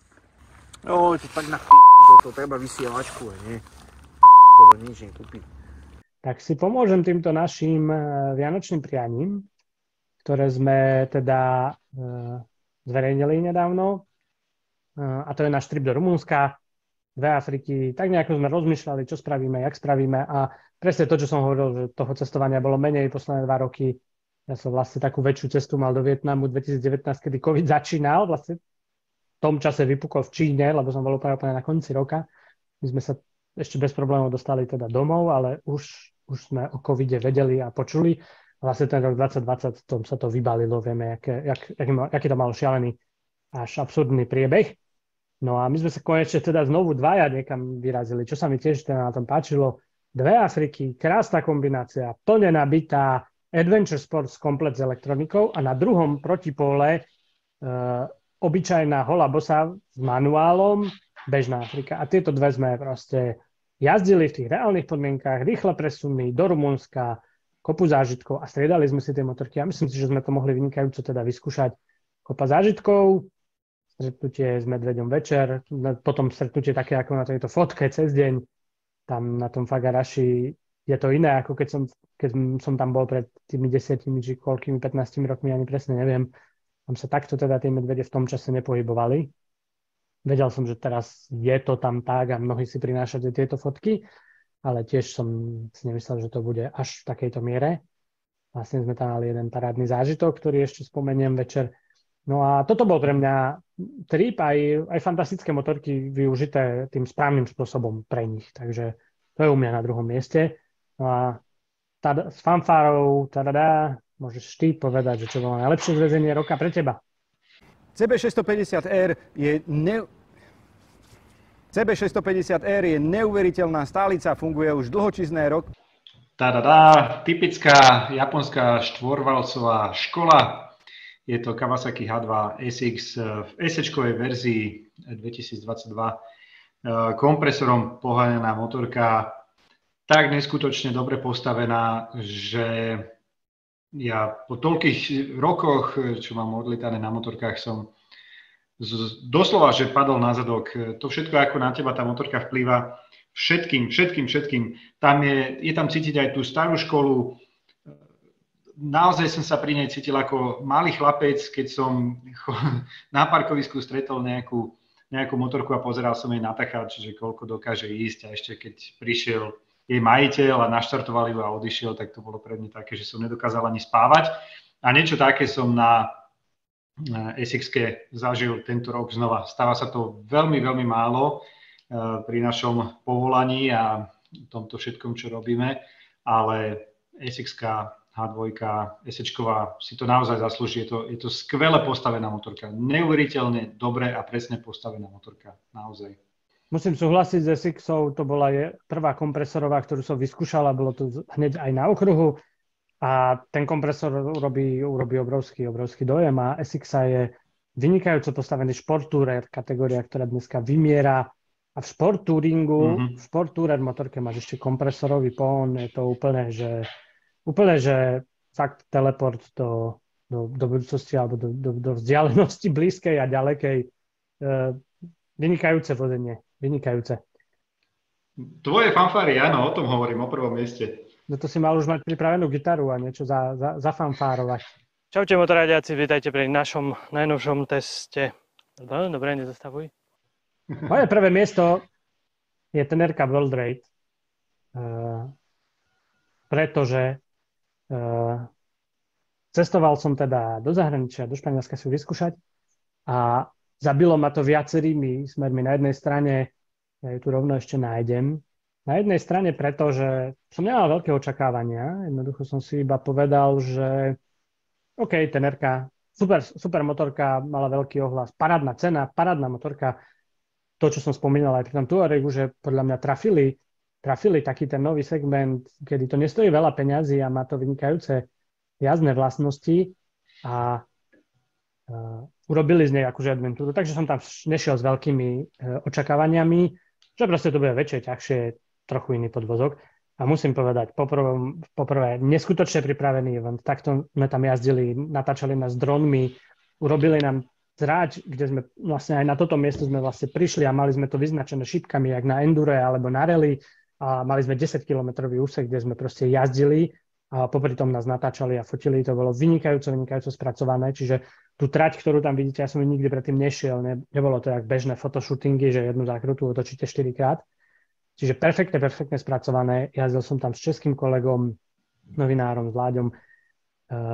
Oj, to tak na toto treba vysielačku, nie? To nič netupí. Tak si pomôžem týmto našim vianočným prianím, ktoré sme teda e, zverejnili nedávno. E, a to je náš trip do Rumunska, dve Afriky. Tak nejako sme rozmýšľali, čo spravíme, jak spravíme. A presne to, čo som hovoril, že toho cestovania bolo menej posledné dva roky. Ja som vlastne takú väčšiu cestu mal do Vietnamu dvetisícdevätnásť, kedy COVID začínal. Vlastne tom čase vypukol v Číne, lebo som bol úplne, úplne na konci roka. My sme sa ešte bez problémov dostali teda domov, ale už, už sme o covide vedeli a počuli. Vlastne ten rok dvadsať dvadsať, v tom sa to vybalilo, vieme, aké, jak, aký, aký to malo šialený až absurdný priebeh. No a my sme sa konečne teda znovu dvaja niekam vyrazili, čo sa mi tiež teda na tom páčilo. Dve Afriky, krásna kombinácia, plne nabitá, adventure sports komplet s elektronikou a na druhom protipóle uh, obyčajná holá bosa s manuálom, bežná Afrika. A tieto dve sme proste jazdili v tých reálnych podmienkách, rýchle presuny do Rumunska, kopu zážitkov a striedali sme si tie motorky. Ja myslím si, že sme to mohli vynikajúco teda vyskúšať. Kopa zážitkov, stretnutie s medveďom večer, potom stretnutie také ako na tejto fotke cez deň. Tam na tom Fagaraši je to iné, ako keď som, keď som tam bol pred tými desiatimi či koľkými pätnástimi rokmi, ani presne neviem. Tam sa takto teda tie medvede v tom čase nepohybovali. Vedel som, že teraz je to tam tak a mnohí si prinášate tieto fotky, ale tiež som si nemyslel, že to bude až v takejto miere. Vlastne sme tam mali jeden parádny zážitok, ktorý ešte spomeniem večer. No a toto bol pre mňa trip, aj, aj fantastické motorky využité tým správnym spôsobom pre nich. Takže to je u mňa na druhom mieste. No a tada, s fanfárou, tadadá, môžeš ty povedať, že čo bolo najlepšie zväzenie roka pre teba. cé bé šesťstopäťdesiat er je ne... cé bé šesťstopäťdesiat er je neuveriteľná stálica, funguje už dlhočízne rok. Tadadá, typická japonská štvorvalcová škola. Je to Kawasaki há dva es iks v esečkovej verzii dvetisícdvadsaťdva. Kompresorom poháňaná motorka, tak neskutočne dobre postavená, že ja po toľkých rokoch, čo mám odlietané na motorkách, som z, doslova, že padol na zadok. To všetko, ako na teba tá motorka vplýva, všetkým, všetkým, všetkým. Tam je, je tam cítiť aj tú starú školu. Naozaj som sa pri nej cítil ako malý chlapec, keď som na parkovisku stretol nejakú, nejakú motorku a pozeral som jej na takáč, že koľko dokáže ísť. A ešte keď prišiel jej majiteľ a naštartovali ju a odišiel, tak to bolo pre mňa také, že som nedokázal ani spávať. A niečo také som na es iks-ke zažil tento rok znova. Stáva sa to veľmi, veľmi málo pri našom povolaní a tomto všetkom, čo robíme, ale es iks-ka, há dva, esečková si to naozaj zaslúži. Je to, je to skvele postavená motorka. Neuveriteľne dobre a presne postavená motorka. Naozaj. Musím súhlasiť s es iks-ou, to bola je prvá kompresorová, ktorú som vyskúšala, bolo to hneď aj na okruhu a ten kompresor urobí, urobí obrovský, obrovský dojem a es iks je vynikajúco postavený športtúrer, kategória, ktorá dneska vymiera a v športtúringu, mm-hmm. v športtúrer motorke máš ešte kompresorový pohon, je to úplne, že Úplne, že fakt teleport do, do, do budúcnosti alebo do, do, do vzdialenosti blízkej a ďalekej. E, vynikajúce vozenie, vynikajúce. Tvoje fanfáry, áno, o tom hovorím, o prvom mieste. No to si mal už mať pripravenú gitaru a niečo za, za, za fanfárovať. Čaute motoradiaci, vítajte pri našom najnovšom teste. Dobre, dobre, nezastavuj. Moje prvé miesto je tenerka World Raid, e, pretože Uh, cestoval som teda do zahraničia, do Španielska si vyskúšať a zabilo ma to viacerými smermi. Na jednej strane, ja ju tu rovno ešte nájdem, na jednej strane preto, že som nemal veľké očakávania, jednoducho som si iba povedal, že OK, tenerka, super, super motorka, mala veľký ohlas, parádna cena, parádna motorka, to, čo som spomínal aj pri tom Tuaregu, že podľa mňa trafili trafili taký ten nový segment, kedy to nestojí veľa peňazí a má to vynikajúce jazdné vlastnosti a uh, urobili z nej akože adventúru. Takže som tam nešiel s veľkými uh, očakávaniami, že proste to bude väčšie, ťažšie, trochu iný podvozok. A musím povedať, poprvé, poprvé neskutočne pripravený event. Takto sme tam jazdili, natáčali nás dronmi, urobili nám zráč, kde sme vlastne aj na toto miesto sme vlastne prišli a mali sme to vyznačené šipkami, jak na endure alebo na rally. A mali sme desaťkilometrový úsek, kde sme proste jazdili a popri tom nás natáčali a fotili. To bolo vynikajúco, vynikajúco spracované. Čiže tú trať, ktorú tam vidíte, ja som nikdy predtým nešiel. Ne, nebolo to jak bežné fotoshootingy, že jednu zákrutu otočíte štyrikrát. Čiže perfektne, perfektne spracované. Jazdil som tam s českým kolegom, novinárom, s Láďom. Uh,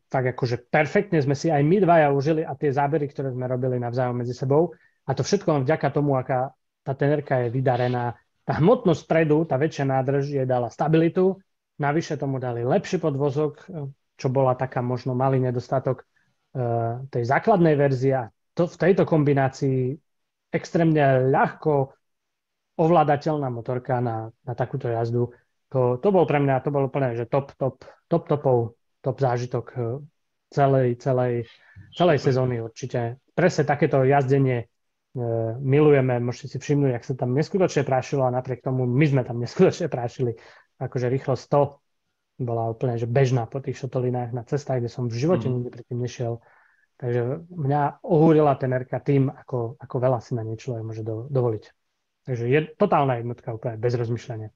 fakt akože perfektne sme si aj my dvaja užili a tie zábery, ktoré sme robili navzájom medzi sebou. A to všetko len vďaka tomu, aká tá tenerka je vydarená. Tá hmotnosť predu, tá väčšia nádrž jej dala stabilitu, navyše tomu dali lepší podvozok, čo bola taká možno malý nedostatok uh, tej základnej verzie. A to, v tejto kombinácii extrémne ľahko ovládateľná motorka na, na takúto jazdu. To, to bol pre mňa, to bolo úplne, že top, top, top topov, top zážitok celej, celej, celej sezóny určite. Presne takéto jazdenie milujeme, môžete si všimnúť, jak sa tam neskutočne prášilo a napriek tomu my sme tam neskutočne prášili. Akože rýchlosť sto bola úplne že bežná po tých šotolinách na cestách, kde som v živote mm. nikdy predtým nešiel. Takže mňa ohúrila tenerka tým, ako, ako veľa si na nej človek môže do, dovoliť. Takže je totálna jednotka úplne bez rozmýšľania.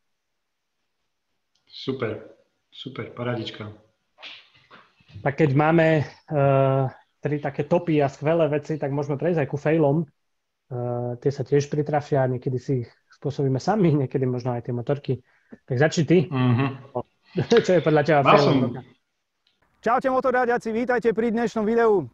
Super, super, paradička. Tak keď máme uh, tri také topy a skvelé veci, tak môžeme prejsť aj ku failom. Uh, tie sa tiež pritrafia, niekedy si ich spôsobíme sami, niekedy možno aj tie motorky. Tak začni ty. Mm-hmm. Čo je podľa teba failom? Čaute motorrádiaci, vítajte pri dnešnom videu.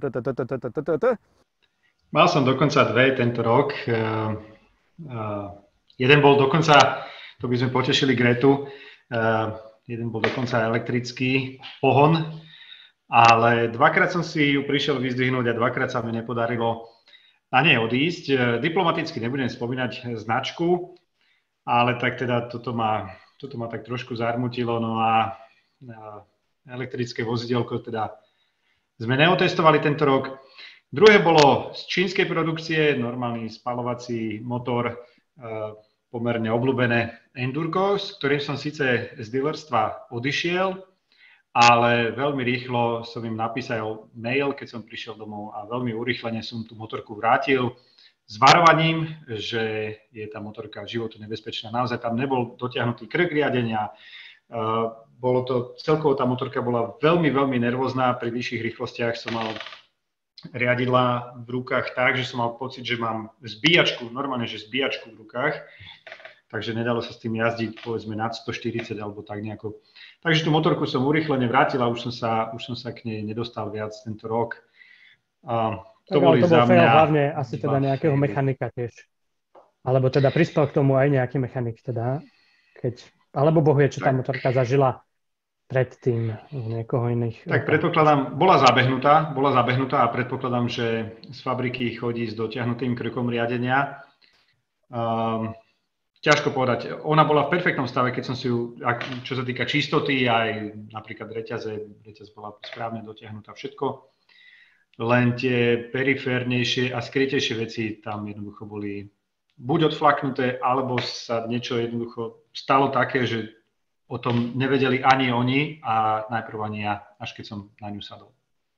Mal som dokonca dve tento rok. Uh, uh, jeden bol dokonca, to by sme potešili Gretu, uh, jeden bol dokonca elektrický pohon, ale dvakrát som si ju prišiel vyzdvihnúť a dvakrát sa mi nepodarilo na nej odísť. Diplomaticky nebudem spomínať značku, ale tak teda toto ma, toto ma tak trošku zarmutilo. No a elektrické vozidielko teda sme neotestovali tento rok. Druhé bolo z čínskej produkcie, normálny spaľovací motor, pomerne obľúbené Endurko, s ktorým som síce z dealerstva odišiel, ale veľmi rýchlo som im napísal mail, keď som prišiel domov a veľmi urýchlene som tú motorku vrátil s varovaním, že je tá motorka životu nebezpečná. Naozaj tam nebol dotiahnutý krk riadenia. Bolo to, celkovo tá motorka bola veľmi, veľmi nervózna. Pri vyšších rýchlostiach som mal riadidla v rukách tak, že som mal pocit, že mám zbíjačku, normálne, že zbíjačku v rukách. Takže nedalo sa s tým jazdiť, povedzme, nad sto štyridsať alebo tak nejako. Takže tú motorku som urýchlene vrátil a už som sa, už som sa k nej nedostal viac tento rok. A to tak, boli to za mňa... hlavne asi teda nejakého mechanika tiež. Alebo teda prispel k tomu aj nejaký mechanik teda. Keď... Alebo Boh vie, čo tá motorka zažila predtým u niekoho iných. Tak predpokladám, bola zabehnutá, bola zabehnutá a predpokladám, že z fabriky chodí s dotiahnutým krkom riadenia. Um, Ťažko povedať. Ona bola v perfektnom stave, keď som si ju, čo sa týka čistoty, aj napríklad reťaze, reťaz bola správne dotiahnutá všetko. Len tie periférnejšie a skrytejšie veci tam jednoducho boli buď odflaknuté, alebo sa niečo jednoducho stalo také, že o tom nevedeli ani oni a najprv ani ja, až keď som na ňu sadol.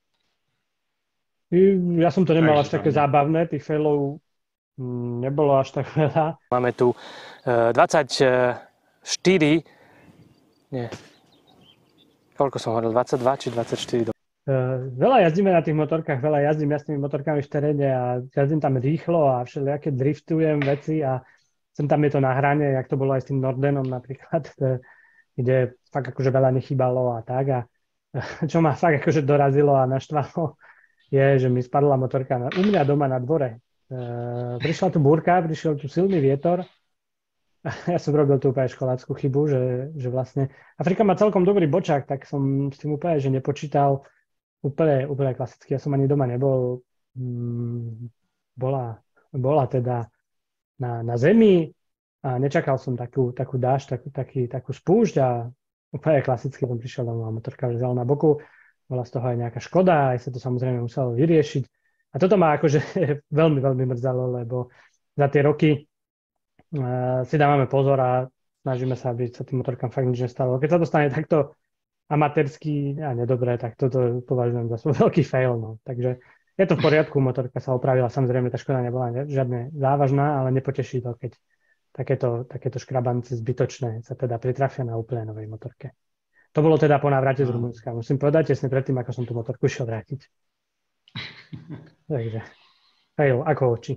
Ja som to nemal až také zábavné, tých failov nebolo až tak veľa. Máme tu dvadsaťštyri, nie, koľko som hovoril, dvadsaťdva či dvadsaťštyri? Veľa jazdíme na tých motorkách, veľa jazdím ja s tými motorkami v teréne a jazdím tam rýchlo a všelijaké driftujem veci a sem tam je to na hrane, jak to bolo aj s tým Nordenom napríklad, kde fakt akože veľa nechýbalo a tak a čo ma fakt akože dorazilo a naštvalo je, že mi spadla motorka u mňa doma na dvore. Uh, prišla tu búrka, prišiel tu silný vietor. Ja som robil tú úplne školáckú chybu, že, že vlastne Afrika má celkom dobrý bočák, tak som s tým úplne že nepočítal úplne, úplne klasicky. Ja som ani doma nebol. Mm, bola, bola teda na, na zemi a nečakal som takú, takú dážď, takú, taký, takú spúšť a úplne klasicky som prišiel domov a motorka ležala na boku. Bola z toho aj nejaká škoda, aj sa to samozrejme muselo vyriešiť. A toto ma akože veľmi, veľmi mrzalo, lebo za tie roky uh, si dávame pozor a snažíme sa, aby sa tým motorkám fakt nič nestalo. Keď sa to stane takto amatérsky a nedobré, tak toto považujem za svoj veľký fail. No. Takže je to v poriadku, motorka sa opravila, samozrejme tá škoda nebola ne, žiadne závažná, ale nepoteší to, keď takéto, takéto škrabance zbytočné sa teda pritrafia na úplne novej motorke. To bolo teda po návrate z Rumunska. Musím povedať tesne predtým, ako som tú motorku išiel vrátiť. Takže, fail, ako oči.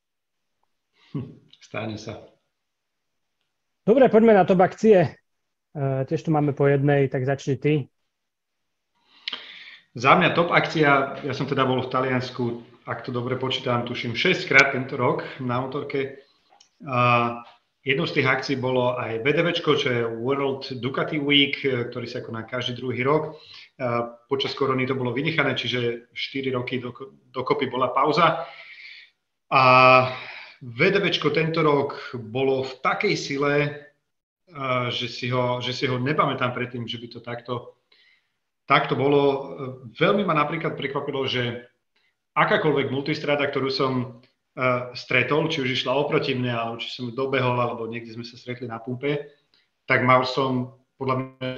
Stane sa. Dobre, poďme na top akcie. Uh, tiež tu máme po jednej, tak začni ty. Za mňa top akcia, ja som teda bol v Taliansku, ak to dobre počítam, tuším šesť krát tento rok na motorke. A jednou z tých akcií bolo aj VDVčko, čo je World Ducati Week, ktorý sa koná každý druhý rok. A počas korony to bolo vynechané, čiže štyri roky dokopy bola pauza. A VDVčko tento rok bolo v takej sile, že si ho, že si ho nepamätám predtým, že by to takto, takto bolo. Veľmi ma napríklad prekvapilo, že akákoľvek multistrada, ktorú som uh, stretol, či už išla oproti mne, alebo či som dobehol, alebo niekde sme sa stretli na pumpe, tak mal som podľa mňa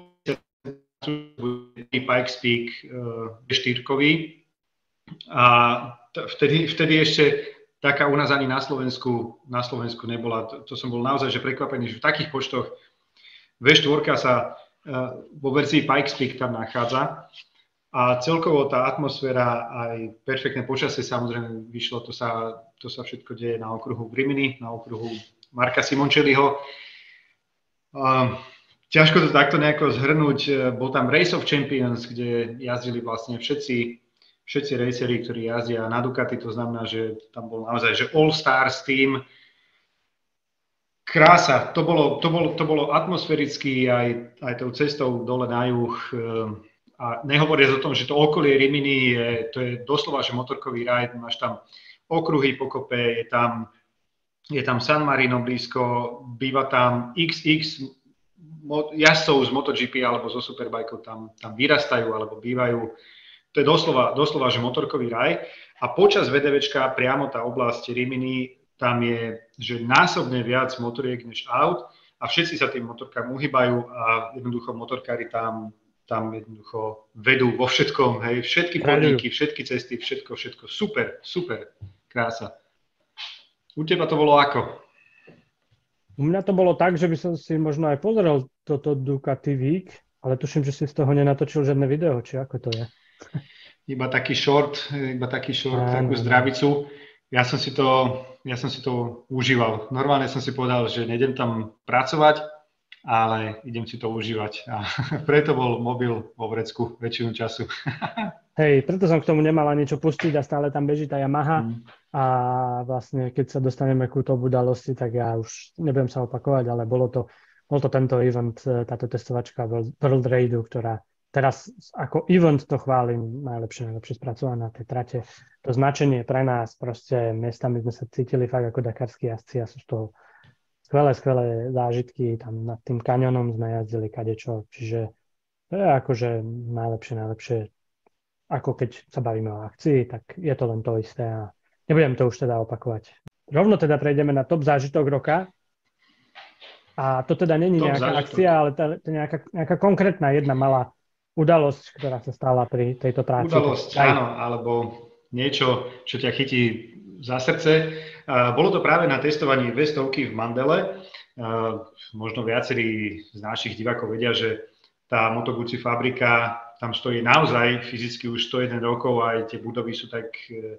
Pikes Peak uh, štyrkový. A t- vtedy, vtedy ešte taká u nás ani na Slovensku, na Slovensku nebola. To, to som bol naozaj že prekvapený, že v takých počtoch vé štyri sa uh, vo verzii Pikes Peak tam nachádza. A celkovo tá atmosféra, aj perfektné počasie, samozrejme vyšlo, to sa, to sa všetko deje na okruhu v Rimini, na okruhu Marka Simoncelliho. Uh, ťažko to takto nejako zhrnúť. Bol tam Race of Champions, kde jazdili vlastne všetci, všetci raceri, ktorí jazdia na Ducati, to znamená, že tam bol naozaj že All Stars team. Krása, to bolo, to bolo, to bolo atmosféricky aj, aj tou cestou dole na juh. A nehovoriac o tom, že to okolie Rimini je, to je doslova, že motorkový raj, máš tam okruhy pokope, je tam, je tam San Marino blízko, býva tam iks iks jazdcov z MotoGP alebo zo Superbikeov tam, tam vyrastajú alebo bývajú. To je doslova, doslova, že motorkový raj. A počas VDVčka priamo tá oblasť Rimini, tam je že násobne viac motoriek než aut a všetci sa tým motorkám uhybajú a jednoducho motorkári tam tam jednoducho vedú vo všetkom, hej, všetky podniky, všetky cesty, všetko, všetko, super, super, krása. U teba to bolo ako? U mňa to bolo tak, že by som si možno aj pozrel toto Ducati Week, ale tuším, že si z toho nenatočil žiadne video, či ako to je? Iba taký short, iba taký short, Áno. takú zdravicu. Ja som si to, ja som si to užíval. Normálne som si povedal, že nejdem tam pracovať, ale idem si to užívať. A preto bol mobil vo vrecku väčšinu času. Hej, preto som k tomu nemala niečo pustiť a stále tam beží tá Yamaha. Mm. A vlastne, keď sa dostaneme ku top udalosti, tak ja už nebudem sa opakovať, ale bolo to, bol to tento event, táto testovačka World Raidu, ktorá teraz ako event to chválim, najlepšie, najlepšie spracovaná tej trate. To značenie pre nás, proste miestami sme sa cítili fakt ako dakarskí jazdci a sú z toho skvelé, skvelé zážitky, tam nad tým kanionom sme jazdili kadečo, čiže to je akože najlepšie, najlepšie, ako keď sa bavíme o akcii, tak je to len to isté a nebudem to už teda opakovať. Rovno teda prejdeme na top zážitok roka a to teda není top nejaká zážitok. Akcia, ale to je nejaká, nejaká konkrétna jedna malá udalosť, ktorá sa stala pri tejto práci. Udalosť, aj. Áno, alebo niečo, čo ťa chytí za srdce. Bolo to práve na testovaní dve stovky v Mandele. Možno viacerí z našich divákov vedia, že tá Moto Guzzi fabrika tam stojí naozaj fyzicky už sto jeden rokov a aj tie budovy sú tak,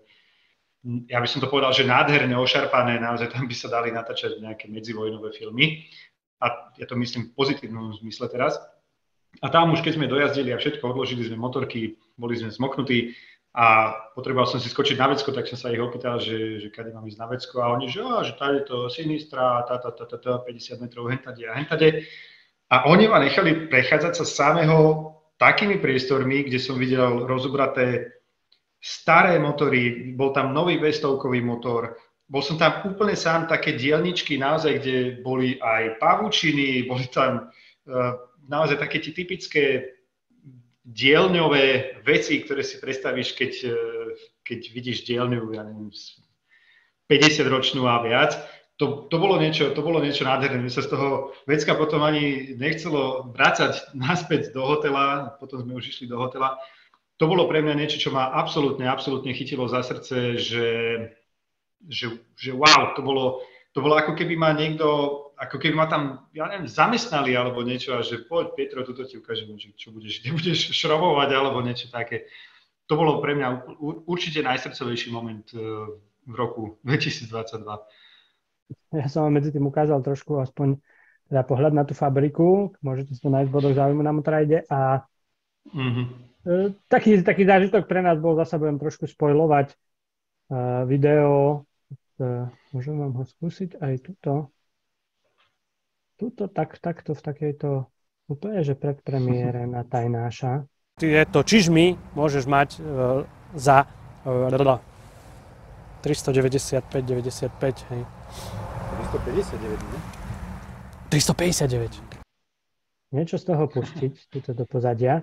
ja by som to povedal, že nádherne ošarpané, naozaj tam by sa dali natáčať nejaké medzivojnové filmy. A ja to myslím v pozitívnom zmysle teraz. A tam už keď sme dojazdili a všetko, odložili sme motorky, boli sme zmoknutí, a potreboval som si skočiť na vecko, tak som sa ich opýtal, že, že kade mám ísť na vecko a oni, že, á, že tady to Sinistra, tá, tá, tá, tá, tá, päťdesiat metrov hentade a hentade. A oni ma nechali prechádzať sa samého takými priestormi, kde som videl rozobraté staré motory, bol tam nový vestovkový motor, bol som tam úplne sám, také dielničky naozaj, kde boli aj pavučiny, boli tam uh, naozaj také tie typické dielňové veci, ktoré si predstavíš, keď, keď vidíš dielňu, ja neviem, päťdesiatročnú a viac. To, to, bolo niečo, to bolo niečo nádherné. Mne sa z toho vecka potom ani nechcelo vrácať naspäť do hotela, potom sme už išli do hotela. To bolo pre mňa niečo, čo ma absolútne, absolútne chytilo za srdce, že, že, že wow, to bolo, to bolo ako keby ma niekto, ako keby ma tam, ja neviem, zamestnali alebo niečo a že poď Pietro, tuto ti ukážem, že čo budeš, kde budeš šrobovať alebo niečo také. To bolo pre mňa určite najsrdcovejší moment v roku dvetisícdvadsaťdva. Ja som vám medzi tým ukázal trošku aspoň teda pohľad na tú fabriku, môžete si to nájsť v bodoch záujmu na Motorride a mm-hmm. taký, taký zážitok pre nás bol, zasa budem trošku spoilovať uh, video. Uh, môžem vám ho skúsiť aj tuto. Tuto tak, takto v takejto úplne, že predpremiére na Tajnáša. Je to čižmy môžeš mať uh, za uh, tristodeväťdesiatpäť deväťdesiatpäť, hej. tristopäťdesiatdeväť, ne? tristopäťdesiatdeväť. Niečo z toho pustiť, tuto do pozadia.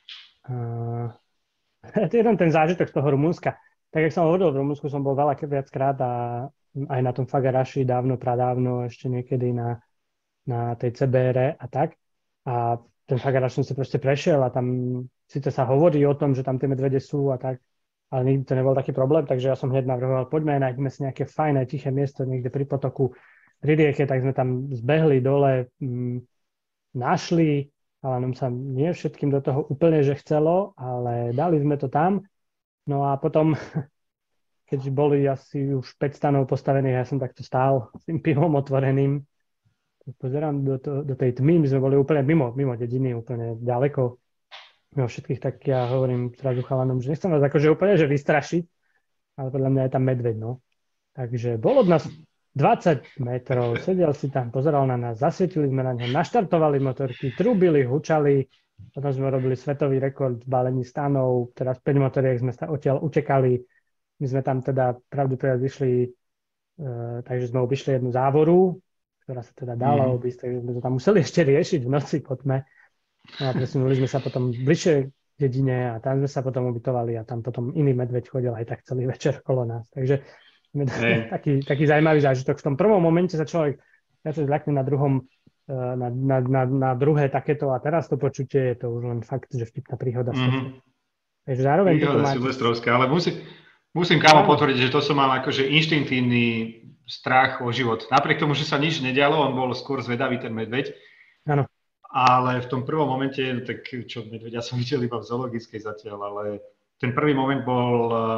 Uh, to je ten zážitok z toho Rumunska. Tak, jak som hovoril, v Rumunsku som bol veľa viackrát a aj na tom Fagaraši dávno, pradávno, ešte niekedy na, na tej cé bé er a tak. A ten Fagaraš som si proste prešiel a tam síce sa hovorí o tom, že tam tie medvede sú a tak, ale nikdy to nebol taký problém, takže ja som hneď navrhoval, poďme, nájdeme si nejaké fajné, tiché miesto niekde pri potoku, pri rieke, tak sme tam zbehli dole, m, našli, ale nám sa nie všetkým do toho úplne, že chcelo, ale dali sme to tam. No a potom, keď boli asi už päť stanov postavených, ja som takto stál s tým pivom otvoreným, pozerám do, to, do tej tmy, my sme boli úplne mimo, mimo dediny, úplne ďaleko mimo všetkých, tak ja hovorím zrazu chalanom, že nechcem vás akože úplne že vystrašiť, ale podľa mňa je tam medveď, no. Takže bol od nás dvadsať metrov, sedel si tam, pozeral na nás, zasvietili sme na ňo, naštartovali motorky, trúbili, hučali, potom sme robili svetový rekord v balení stanov, teraz päť motoriek sme odtiaľ utekali, my sme tam teda pravdu povedať vyšli, e, takže sme obišli jednu závoru, ktorá sa teda dala mm. obísť, takže sme to tam museli ešte riešiť v noci po tme. No a presunuli sme sa potom bližšie k dedine a tam sme sa potom ubytovali a tam potom iný medveď chodil aj tak celý večer okolo nás. Takže taký, taký zaujímavý zážitok. V tom prvom momente sa človek viac zľakne, na druhom, na, na, na, na druhé takéto a teraz to počutie je to už len fakt, že vtipná príhoda. Mm-hmm. Takže zároveň... Príhoda máte... silvestrovská, ale musím, musím kámo potvrdiť, že to som mal akože inštinktívny strach o život. Napriek tomu, že sa nič nedialo, on bol skôr zvedavý ten medveď. Áno. Ale v tom prvom momente, tak čo medveďa som videl iba v zoologickej zatiaľ, ale ten prvý moment bol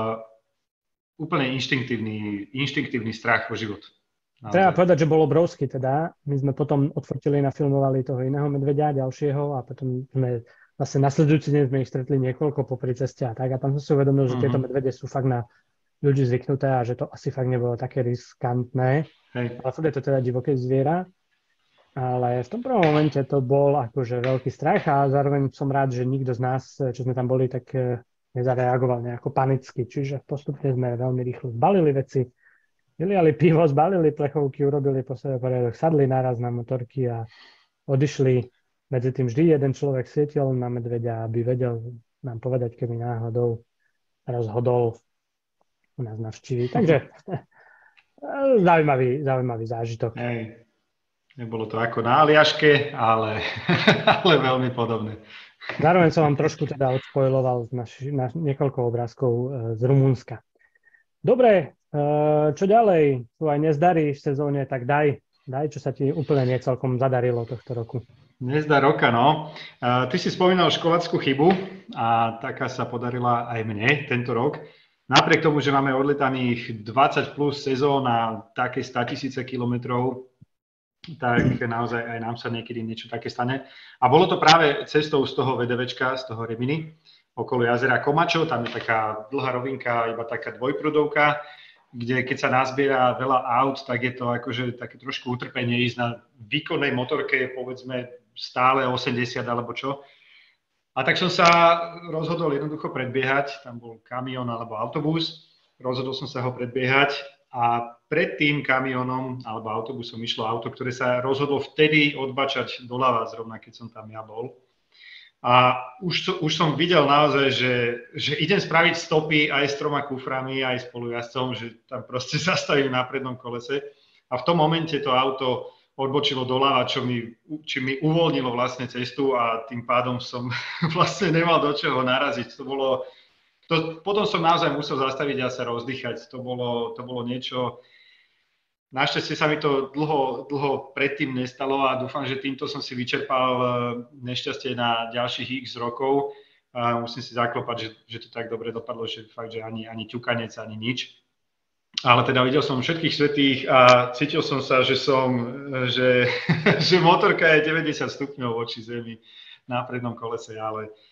úplne inštinktívny, inštinktívny strach o život. Naozaj. Treba povedať, že bol obrovský teda. My sme potom odfotili, nafilmovali toho iného medveďa, ďalšieho a potom sme vlastne nasledujúci deň sme ich stretli niekoľko popri ceste a tak. A tam som si uvedomil, že uh-huh. tieto medvede sú fakt na ľudí zvyknuté a že to asi fakt nebolo také riskantné. Hej. Ale fakt je to teda divoké zviera. Ale v tom prvom momente to bol akože veľký strach a zároveň som rád, že nikto z nás, čo sme tam boli, tak nezareagoval nejako panicky. Čiže postupne sme veľmi rýchlo zbalili veci, vyliali pivo, zbalili plechovky, urobili po sebe poriadok, sadli naraz na motorky a odišli. Medzi tým vždy jeden človek svietil na medveďa, aby vedel nám povedať, keby náhodou rozhodol u nás navštíviť. Takže zaujímavý, zaujímavý zážitok. Hej. Nebolo to ako na Aliaške, ale, ale veľmi podobné. Zároveň som vám trošku teda odspojloval na, na niekoľko obrázkov z Rumunska. Dobre, čo ďalej? Tu aj nezdary v sezóne, tak daj, daj, čo sa ti úplne necelkom zadarilo tohto roku. Nezdar roka, no. Ty si spomínal školácku chybu a taká sa podarila aj mne tento rok. Napriek tomu, že máme odletaných dvadsať plus sezón a také stotisíce kilometrov, tak naozaj aj nám sa niekedy niečo také stane. A bolo to práve cestou z toho VDVčka, z toho Reminy, okolo jazera Komačo, tam je taká dlhá rovinka, iba taká dvojprúdovka, kde keď sa nazbiera veľa aut, tak je to akože také trošku utrpenie ísť na výkonnej motorke, povedzme stále osemdesiat alebo čo. A tak som sa rozhodol jednoducho predbiehať, tam bol kamión alebo autobus, rozhodol som sa ho predbiehať. A pred tým kamionom alebo autobusom išlo auto, ktoré sa rozhodlo vtedy odbačať doľava, zrovna keď som tam ja bol. A už, to, už som videl naozaj, že, že idem spraviť stopy aj s troma kuframi, aj spolujazdcom, že tam proste zastavím na prednom kolese. A v tom momente to auto odbočilo doľava, čo mi, či mi uvoľnilo vlastne cestu a tým pádom som vlastne nemal do čoho naraziť. To bolo... To, potom som naozaj musel zastaviť a sa rozdýchať. To bolo, to bolo niečo... Našťastie sa mi to dlho, dlho predtým nestalo a dúfam, že týmto som si vyčerpal nešťastie na ďalších x rokov. A musím si zaklopať, že, že to tak dobre dopadlo, že fakt, že ani, ani ťukanec, ani nič. Ale teda videl som všetkých svätých a cítil som sa, že som, že, že motorka je deväťdesiat stupňov voči zemi na prednom kolese, ale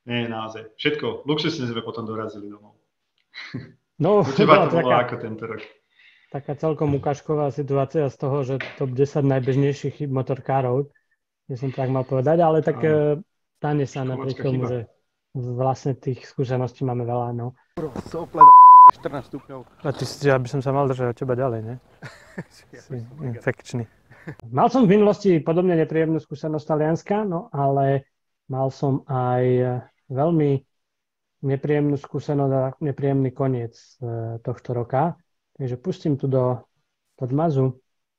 Nie, naozaj. Všetko. Luxusne sme potom dorazili domov. No, U teba to bola bolo taká, ako tento rok? taká celkom ukážková situácia z toho, že top desať najbežnejších chyb motorkárov, kde som tak mal povedať, ale tak Áno. e, stane sa napriek Škótska tomu, chyba. že vlastne tých skúseností máme veľa. No. Sople štrnásť stupňov. A ty si, aby som sa mal držať od teba ďalej, ne? Si infekčný. Mal som v minulosti podobne nepríjemnú skúsenosť z Talianska, no ale mal som aj veľmi nepríjemnú skúsenosť a nepríjemný koniec e, tohto roka. Takže pustím tu do podmazu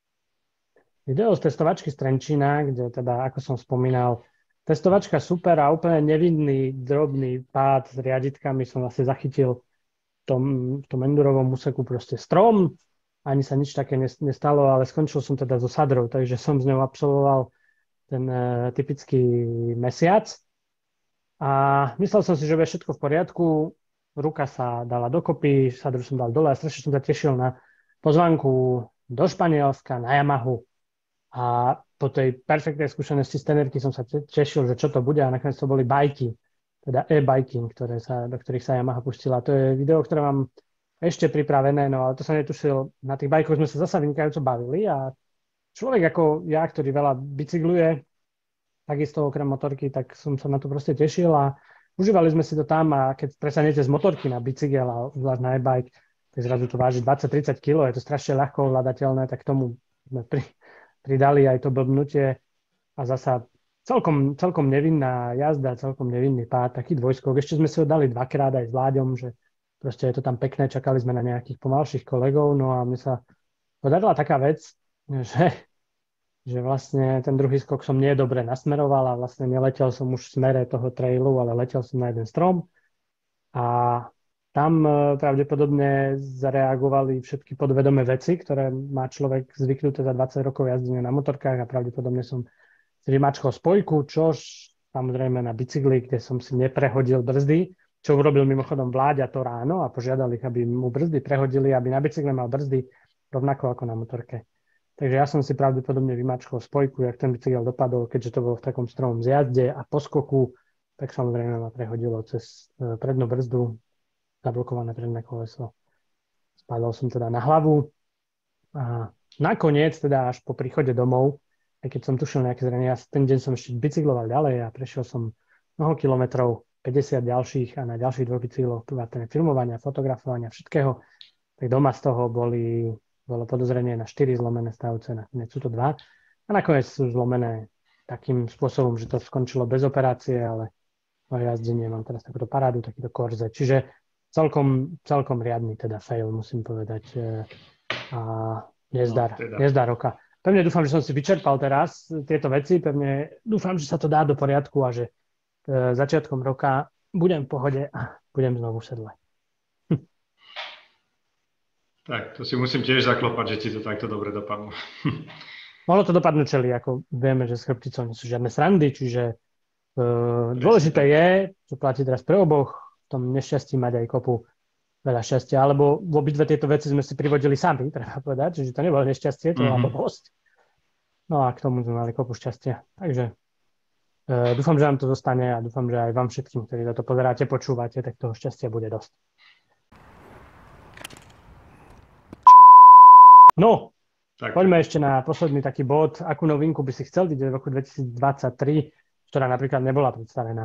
video z testovačky z Trenčína, kde teda, ako som spomínal, testovačka super a úplne nevinný, drobný pád s riaditkami som vlastne zachytil v tom, v tom endurovom úseku proste strom. Ani sa nič také nestalo, ale skončil som teda so sadrou, takže som z ňou absolvoval ten uh, typický mesiac. A myslel som si, že bude všetko v poriadku. Ruka sa dala dokopy, sadru som dal dole a strašne som sa tešil na pozvánku do Španielska, na Yamahu. A po tej perfektnej skúsenosti z tenerky som sa tešil, že čo to bude a nakoniec to boli bajky, teda e-biking, ktoré sa, do ktorých sa Yamaha pustila. To je video, ktoré mám ešte pripravené, no ale to som netušil. Na tých bajkoch sme sa zasa vynikajúco bavili a človek ako ja, ktorý veľa bicykluje, takisto okrem motorky, tak som sa na to proste tešil a užívali sme si to tam a keď presanete z motorky na bicykel a zvlášť na e-bike, tak zrazu to váži dvadsať tridsať kilogramov, je to strašne ľahko ovládateľné, tak tomu sme pri, pridali aj to blbnutie a zasa celkom, celkom nevinná jazda, celkom nevinný pád, taký dvojskok. Ešte sme si ho dali dvakrát aj s Láďom, že proste je to tam pekné, čakali sme na nejakých pomalších kolegov, no a mne sa podarila taká vec, že, že vlastne ten druhý skok som nie dobre nasmeroval a vlastne neletel som už v smere toho trailu, ale letel som na jeden strom a tam pravdepodobne zareagovali všetky podvedomé veci, ktoré má človek zvyknuté za dvadsať rokov jazdenia na motorkách a pravdepodobne som si vymačkol spojku, čož samozrejme na bicykli, kde som si neprehodil brzdy, čo urobil mimochodom Vláďa to ráno a požiadal ich, aby mu brzdy prehodili, aby na bicykle mal brzdy rovnako ako na motorke. Takže ja som si pravdepodobne vymačkol spojku, jak ten bicykel dopadol, keďže to bolo v takom stromom zjazde a po skoku, tak samozrejme ma prehodilo cez prednú brzdu, zablokované predné koleso. Spadol som teda na hlavu a nakoniec, teda až po príchode domov, aj keď som tušil nejaké zranenia, ten deň som ešte bicykloval ďalej a prešiel som mnoho kilometrov, päťdesiat ďalších a na ďalších dvoch bicykloch, vrátane filmovania, fotografovania, všetkého. Tak doma z toho boli, bolo podozrenie na štyri zlomené stavce, nakoniec sú to dva. A nakoniec sú zlomené takým spôsobom, že to skončilo bez operácie, ale moje jazdenie mám teraz takúto parádu, takýto korze. Čiže celkom, celkom riadny teda fail, musím povedať. A nezdar, no, teda. nezdar roka. Pevne dúfam, že som si vyčerpal teraz tieto veci, pevne dúfam, že sa to dá do poriadku a že e, začiatkom roka budem v pohode a budem znovu v sedle. Hm. Tak, to si musím tiež zaklopať, že ti to takto dobre dopadlo. Mohlo to dopadnúť čeli, ako vieme, že s chrbticou nie sú žiadne srandy, čiže e, dôležité je, čo platí teraz pre oboch, v tom nešťastí mať aj kopu veľa šťastia, alebo v obidve tieto veci sme si privodili sami, treba povedať, že to nebolo nešťastie, to bola blbosť. No a k tomu sme mali kopu šťastia. Takže e, dúfam, že vám to zostane a dúfam, že aj vám všetkým, ktorí toto pozeráte, počúvate, tak toho šťastia bude dosť. No, tak. Poďme ešte na posledný taký bod. Akú novinku by si chcel vidieť v roku dvetisícdvadsaťtri, ktorá napríklad nebola predstavená?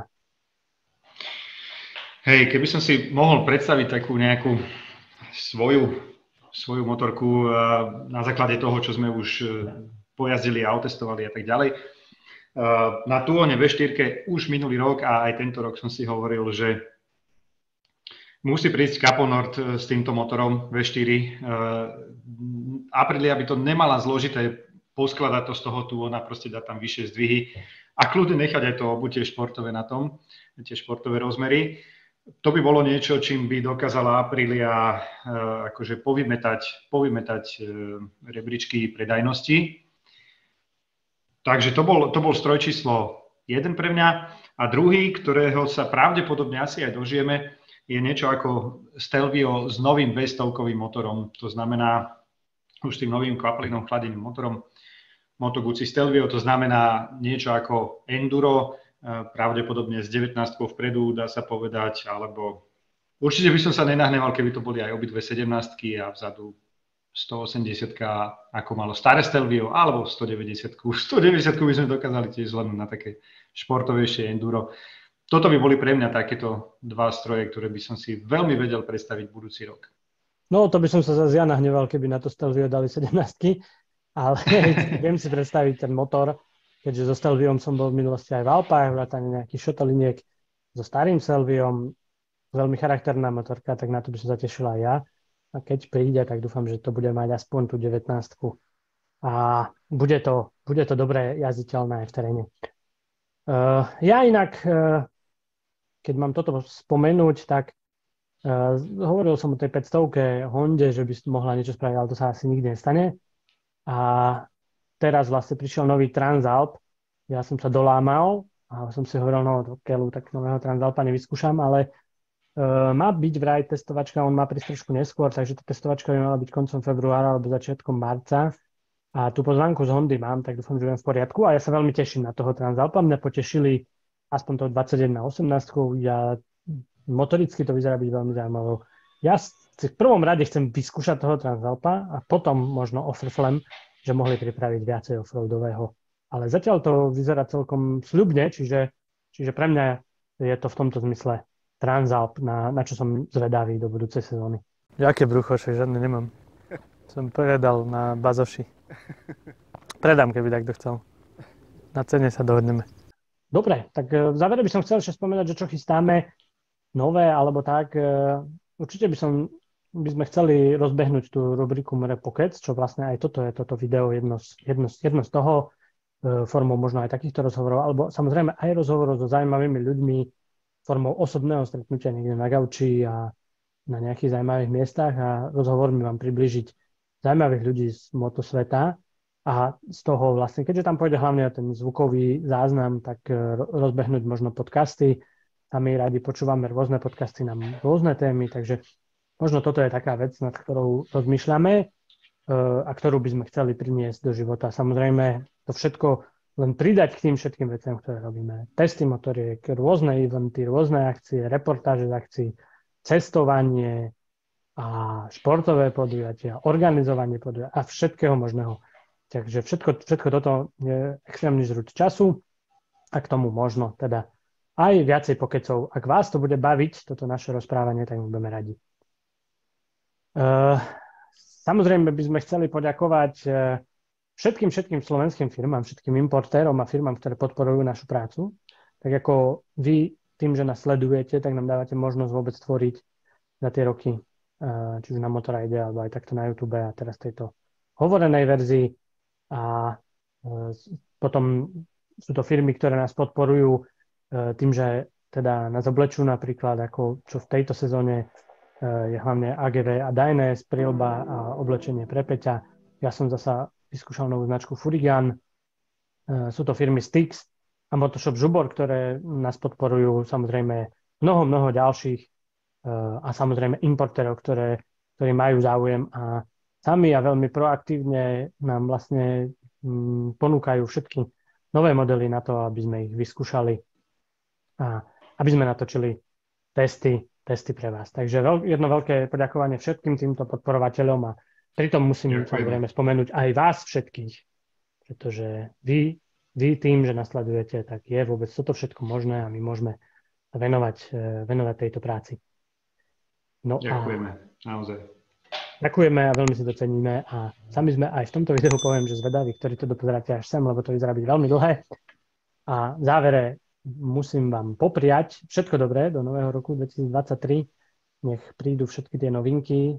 Hej, keby som si mohol predstaviť takú nejakú svoju, svoju motorku na základe toho, čo sme už pojazdili a otestovali a tak ďalej. Na Tuone vé štyri už minulý rok a aj tento rok som si hovoril, že musí prísť Caponord s týmto motorom vé štyri. Aprilia by to nemala zložité poskladať to z toho Tuona, proste dať tam vyššie zdvihy a kľudne nechať aj to obutie športové na tom, tie športové rozmery. To by bolo niečo, čím by dokázala Aprilia uh, akože povymetať, povymetať uh, rebríčky predajnosti. Takže to bol, to bol stroj číslo jeden pre mňa. A druhý, ktorého sa pravdepodobne asi aj dožijeme, je niečo ako Stelvio s novým dvestovkovým motorom. To znamená už tým novým kvapalinom chladeným motorom Moto Guzzi Stelvio. To znamená niečo ako enduro pravdepodobne s devätnástkou vpredu, dá sa povedať, alebo určite by som sa nenahneval, keby to boli aj obidve sedemnástky a vzadu stoosemdesiat, ako malo staré Stelvio, alebo stodeväťdesiat. stodeväťdesiat by sme dokázali tiež len na také športovejšie enduro. Toto by boli pre mňa takéto dva stroje, ktoré by som si veľmi vedel predstaviť budúci rok. No, to by som sa zase ja nahneval, keby na to Stelvio dali sedemnástky, ale viem si predstaviť ten motor, keďže so Stelviom som bol v minulosti aj v Alpách, vrátane nejakých šotoliniek so starým Stelviom, veľmi charakterná motorka, tak na to by som sa tešil aj ja. A keď príde, tak dúfam, že to bude mať aspoň tú devätnástku. A bude to, bude to dobre jazditeľné aj v teréne. Uh, ja inak, uh, keď mám toto spomenúť, tak uh, hovoril som o tej päťstovke Honde, že by mohla niečo spraviť, ale to sa asi nikdy nestane. A teraz vlastne prišiel nový Transalp. Ja som sa dolámal a som si hovoril, no do keľu, tak nového Transalpa nevyskúšam, ale Uh, má byť vraj testovačka, on má prísť trošku neskôr, takže tá testovačka by mala byť koncom februára alebo začiatkom marca. A tú pozvánku z Hondy mám, tak dúfam, že budem v poriadku. A ja sa veľmi teším na toho Transalpa. Mňa potešili aspoň to dvadsaťjeden na osemnásť. Ja motoricky to vyzerá byť veľmi zaujímavé. Ja v prvom rade chcem vyskúšať toho Transalpa a potom možno ofrflem, že mohli pripraviť viacej offroadového. Ale zatiaľ to vyzerá celkom sľubne, čiže, čiže pre mňa je to v tomto zmysle Transalp, na, na čo som zvedavý do budúcej sezóny. Jaké brucho, však žiadne nemám. Som predal na bazoši. Predám, keby takto chcel. Na cene sa dohodneme. Dobre, tak v závere by som chcel ešte spomenúť, že čo chystáme nové, alebo tak. Určite by som, by sme chceli rozbehnúť tú rubriku More Pockets, čo vlastne aj toto je, toto video, jedno z, jedno, jedno z toho, formou možno aj takýchto rozhovorov, alebo samozrejme aj rozhovorov so zaujímavými ľuďmi, formou osobného stretnutia niekde na gauči a na nejakých zaujímavých miestach a rozhovormi vám približiť zaujímavých ľudí z motosveta a z toho vlastne, keďže tam pôjde hlavne o ten zvukový záznam, tak rozbehnúť možno podcasty a my radi počúvame rôzne podcasty na rôzne témy, takže možno toto je taká vec, nad ktorou rozmýšľame a ktorú by sme chceli priniesť do života. Samozrejme, to všetko len pridať k tým všetkým veciam, ktoré robíme. Testy motoriek, rôzne eventy, rôzne akcie, reportáže z akcií, cestovanie a športové podujatia, organizovanie podujatia a všetkého možného. Takže všetko, všetko toto je extrémny žrút času a k tomu možno teda aj viacej pokecov. Ak vás to bude baviť, toto naše rozprávanie, tak my budeme radi. Uh, samozrejme by sme chceli poďakovať uh, všetkým, všetkým slovenským firmám, všetkým importérom a firmám, ktoré podporujú našu prácu. Tak ako vy tým, že nás sledujete, tak nám dávate možnosť vôbec tvoriť za tie roky, či už na Motorride, alebo aj takto na YouTube a teraz tejto hovorenej verzii. A potom sú to firmy, ktoré nás podporujú tým, že teda nás oblečú napríklad, ako čo v tejto sezóne je hlavne á gé vé a Dynes, príľba a oblečenie pre Peťa. Ja som zasa vyskúšal novú značku Furigan. Sú to firmy Styx a Motoshop Žubor, ktoré nás podporujú, samozrejme mnoho, mnoho ďalších a samozrejme importérov, ktoré, ktorí majú záujem a sami a veľmi proaktívne nám vlastne ponúkajú všetky nové modely na to, aby sme ich vyskúšali a aby sme natočili testy, testy pre vás. Takže veľ, jedno veľké poďakovanie všetkým týmto podporovateľom a pritom musím Ďakujem. samozrejme spomenúť aj vás všetkých, pretože vy, vy tým, že nasledujete, tak je vôbec toto všetko možné a my môžeme venovať, venovať tejto práci. No Ďakujeme, a naozaj. Ďakujeme a veľmi si to ceníme a sami sme aj v tomto videu poviem, že zvedaví, ktorí to dopozeráte až sem, lebo to vyzerá byť veľmi dlhé. A v závere musím vám popriať všetko dobré do nového roku dvetisícdvadsaťtri. Nech prídu všetky tie novinky,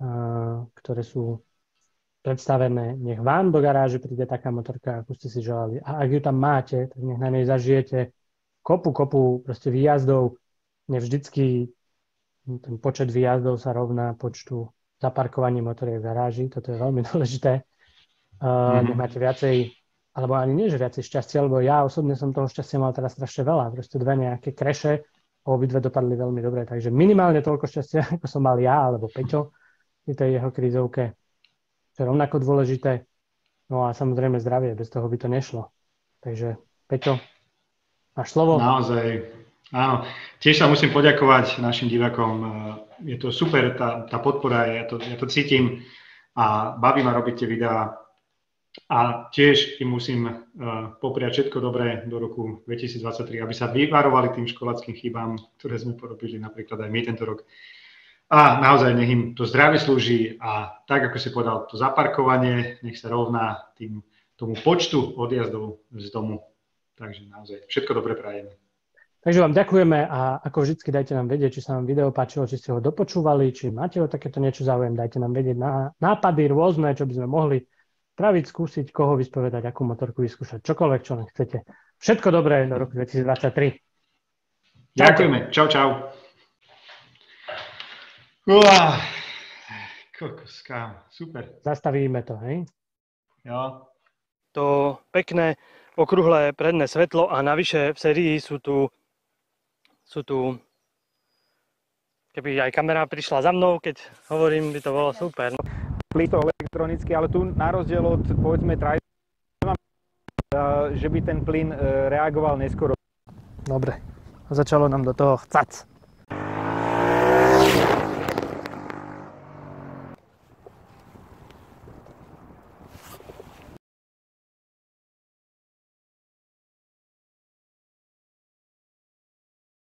ktoré sú predstavené. Nech vám do garáže príde taká motorka, ako ste si želali. A ak ju tam máte, tak nech na nej zažijete kopu, kopu proste výjazdov. Nevždycky ten počet výjazdov sa rovná počtu zaparkovaní motoriek v garáži. Toto je veľmi dôležité. Uh, mm-hmm. Nech máte viacej, alebo ani nie, že viacej šťastia, lebo ja osobne som toho šťastia mal teraz strašne veľa. Proste dve nejaké kreše, obidve dopadli veľmi dobre. Takže minimálne toľko šťastia, ako som mal ja, alebo Peťo v tej jeho krízovke. To je rovnako dôležité. No a samozrejme zdravie, bez toho by to nešlo. Takže Peťo, Máš slovo. Naozaj, áno. Tiež sa musím poďakovať našim divákom. Je to super, tá, tá podpora, ja to, ja to cítim a baví ma robiť tie videá. A tiež im musím uh, popriať všetko dobré do roku dvetisícdvadsaťtri, aby sa vyvarovali tým školáckým chybám, ktoré sme porobili napríklad aj my tento rok. A naozaj nech im to zdravie slúži a tak, ako si povedal, to zaparkovanie nech sa rovná tým, tomu počtu odjazdov z domu. Takže naozaj všetko dobre prajeme. Takže vám ďakujeme a ako vždy dajte nám vedieť, či sa vám video páčilo, či ste ho dopočúvali, či máte o takéto niečo záujem, dajte nám vedieť na nápady rôzne, čo by sme mohli spraviť, skúsiť, koho vyspovedať, akú motorku vyskúšať, čokoľvek, čo len chcete. Všetko dobré do roku dvetisícdvadsaťtri. Ďakujeme. Čau, čau. Uá, kokoska, super. Zastavíme to, hej? Jo. To pekné, okrúhle predné svetlo a navyše v sérii sú tu, sú tu, keby aj kamera prišla za mnou, keď hovorím, by to bolo super. Plyn to elektronicky, ale tu na rozdiel od, povedzme, traj, že by ten plyn reagoval neskoro. Dobre, začalo nám do toho chcať.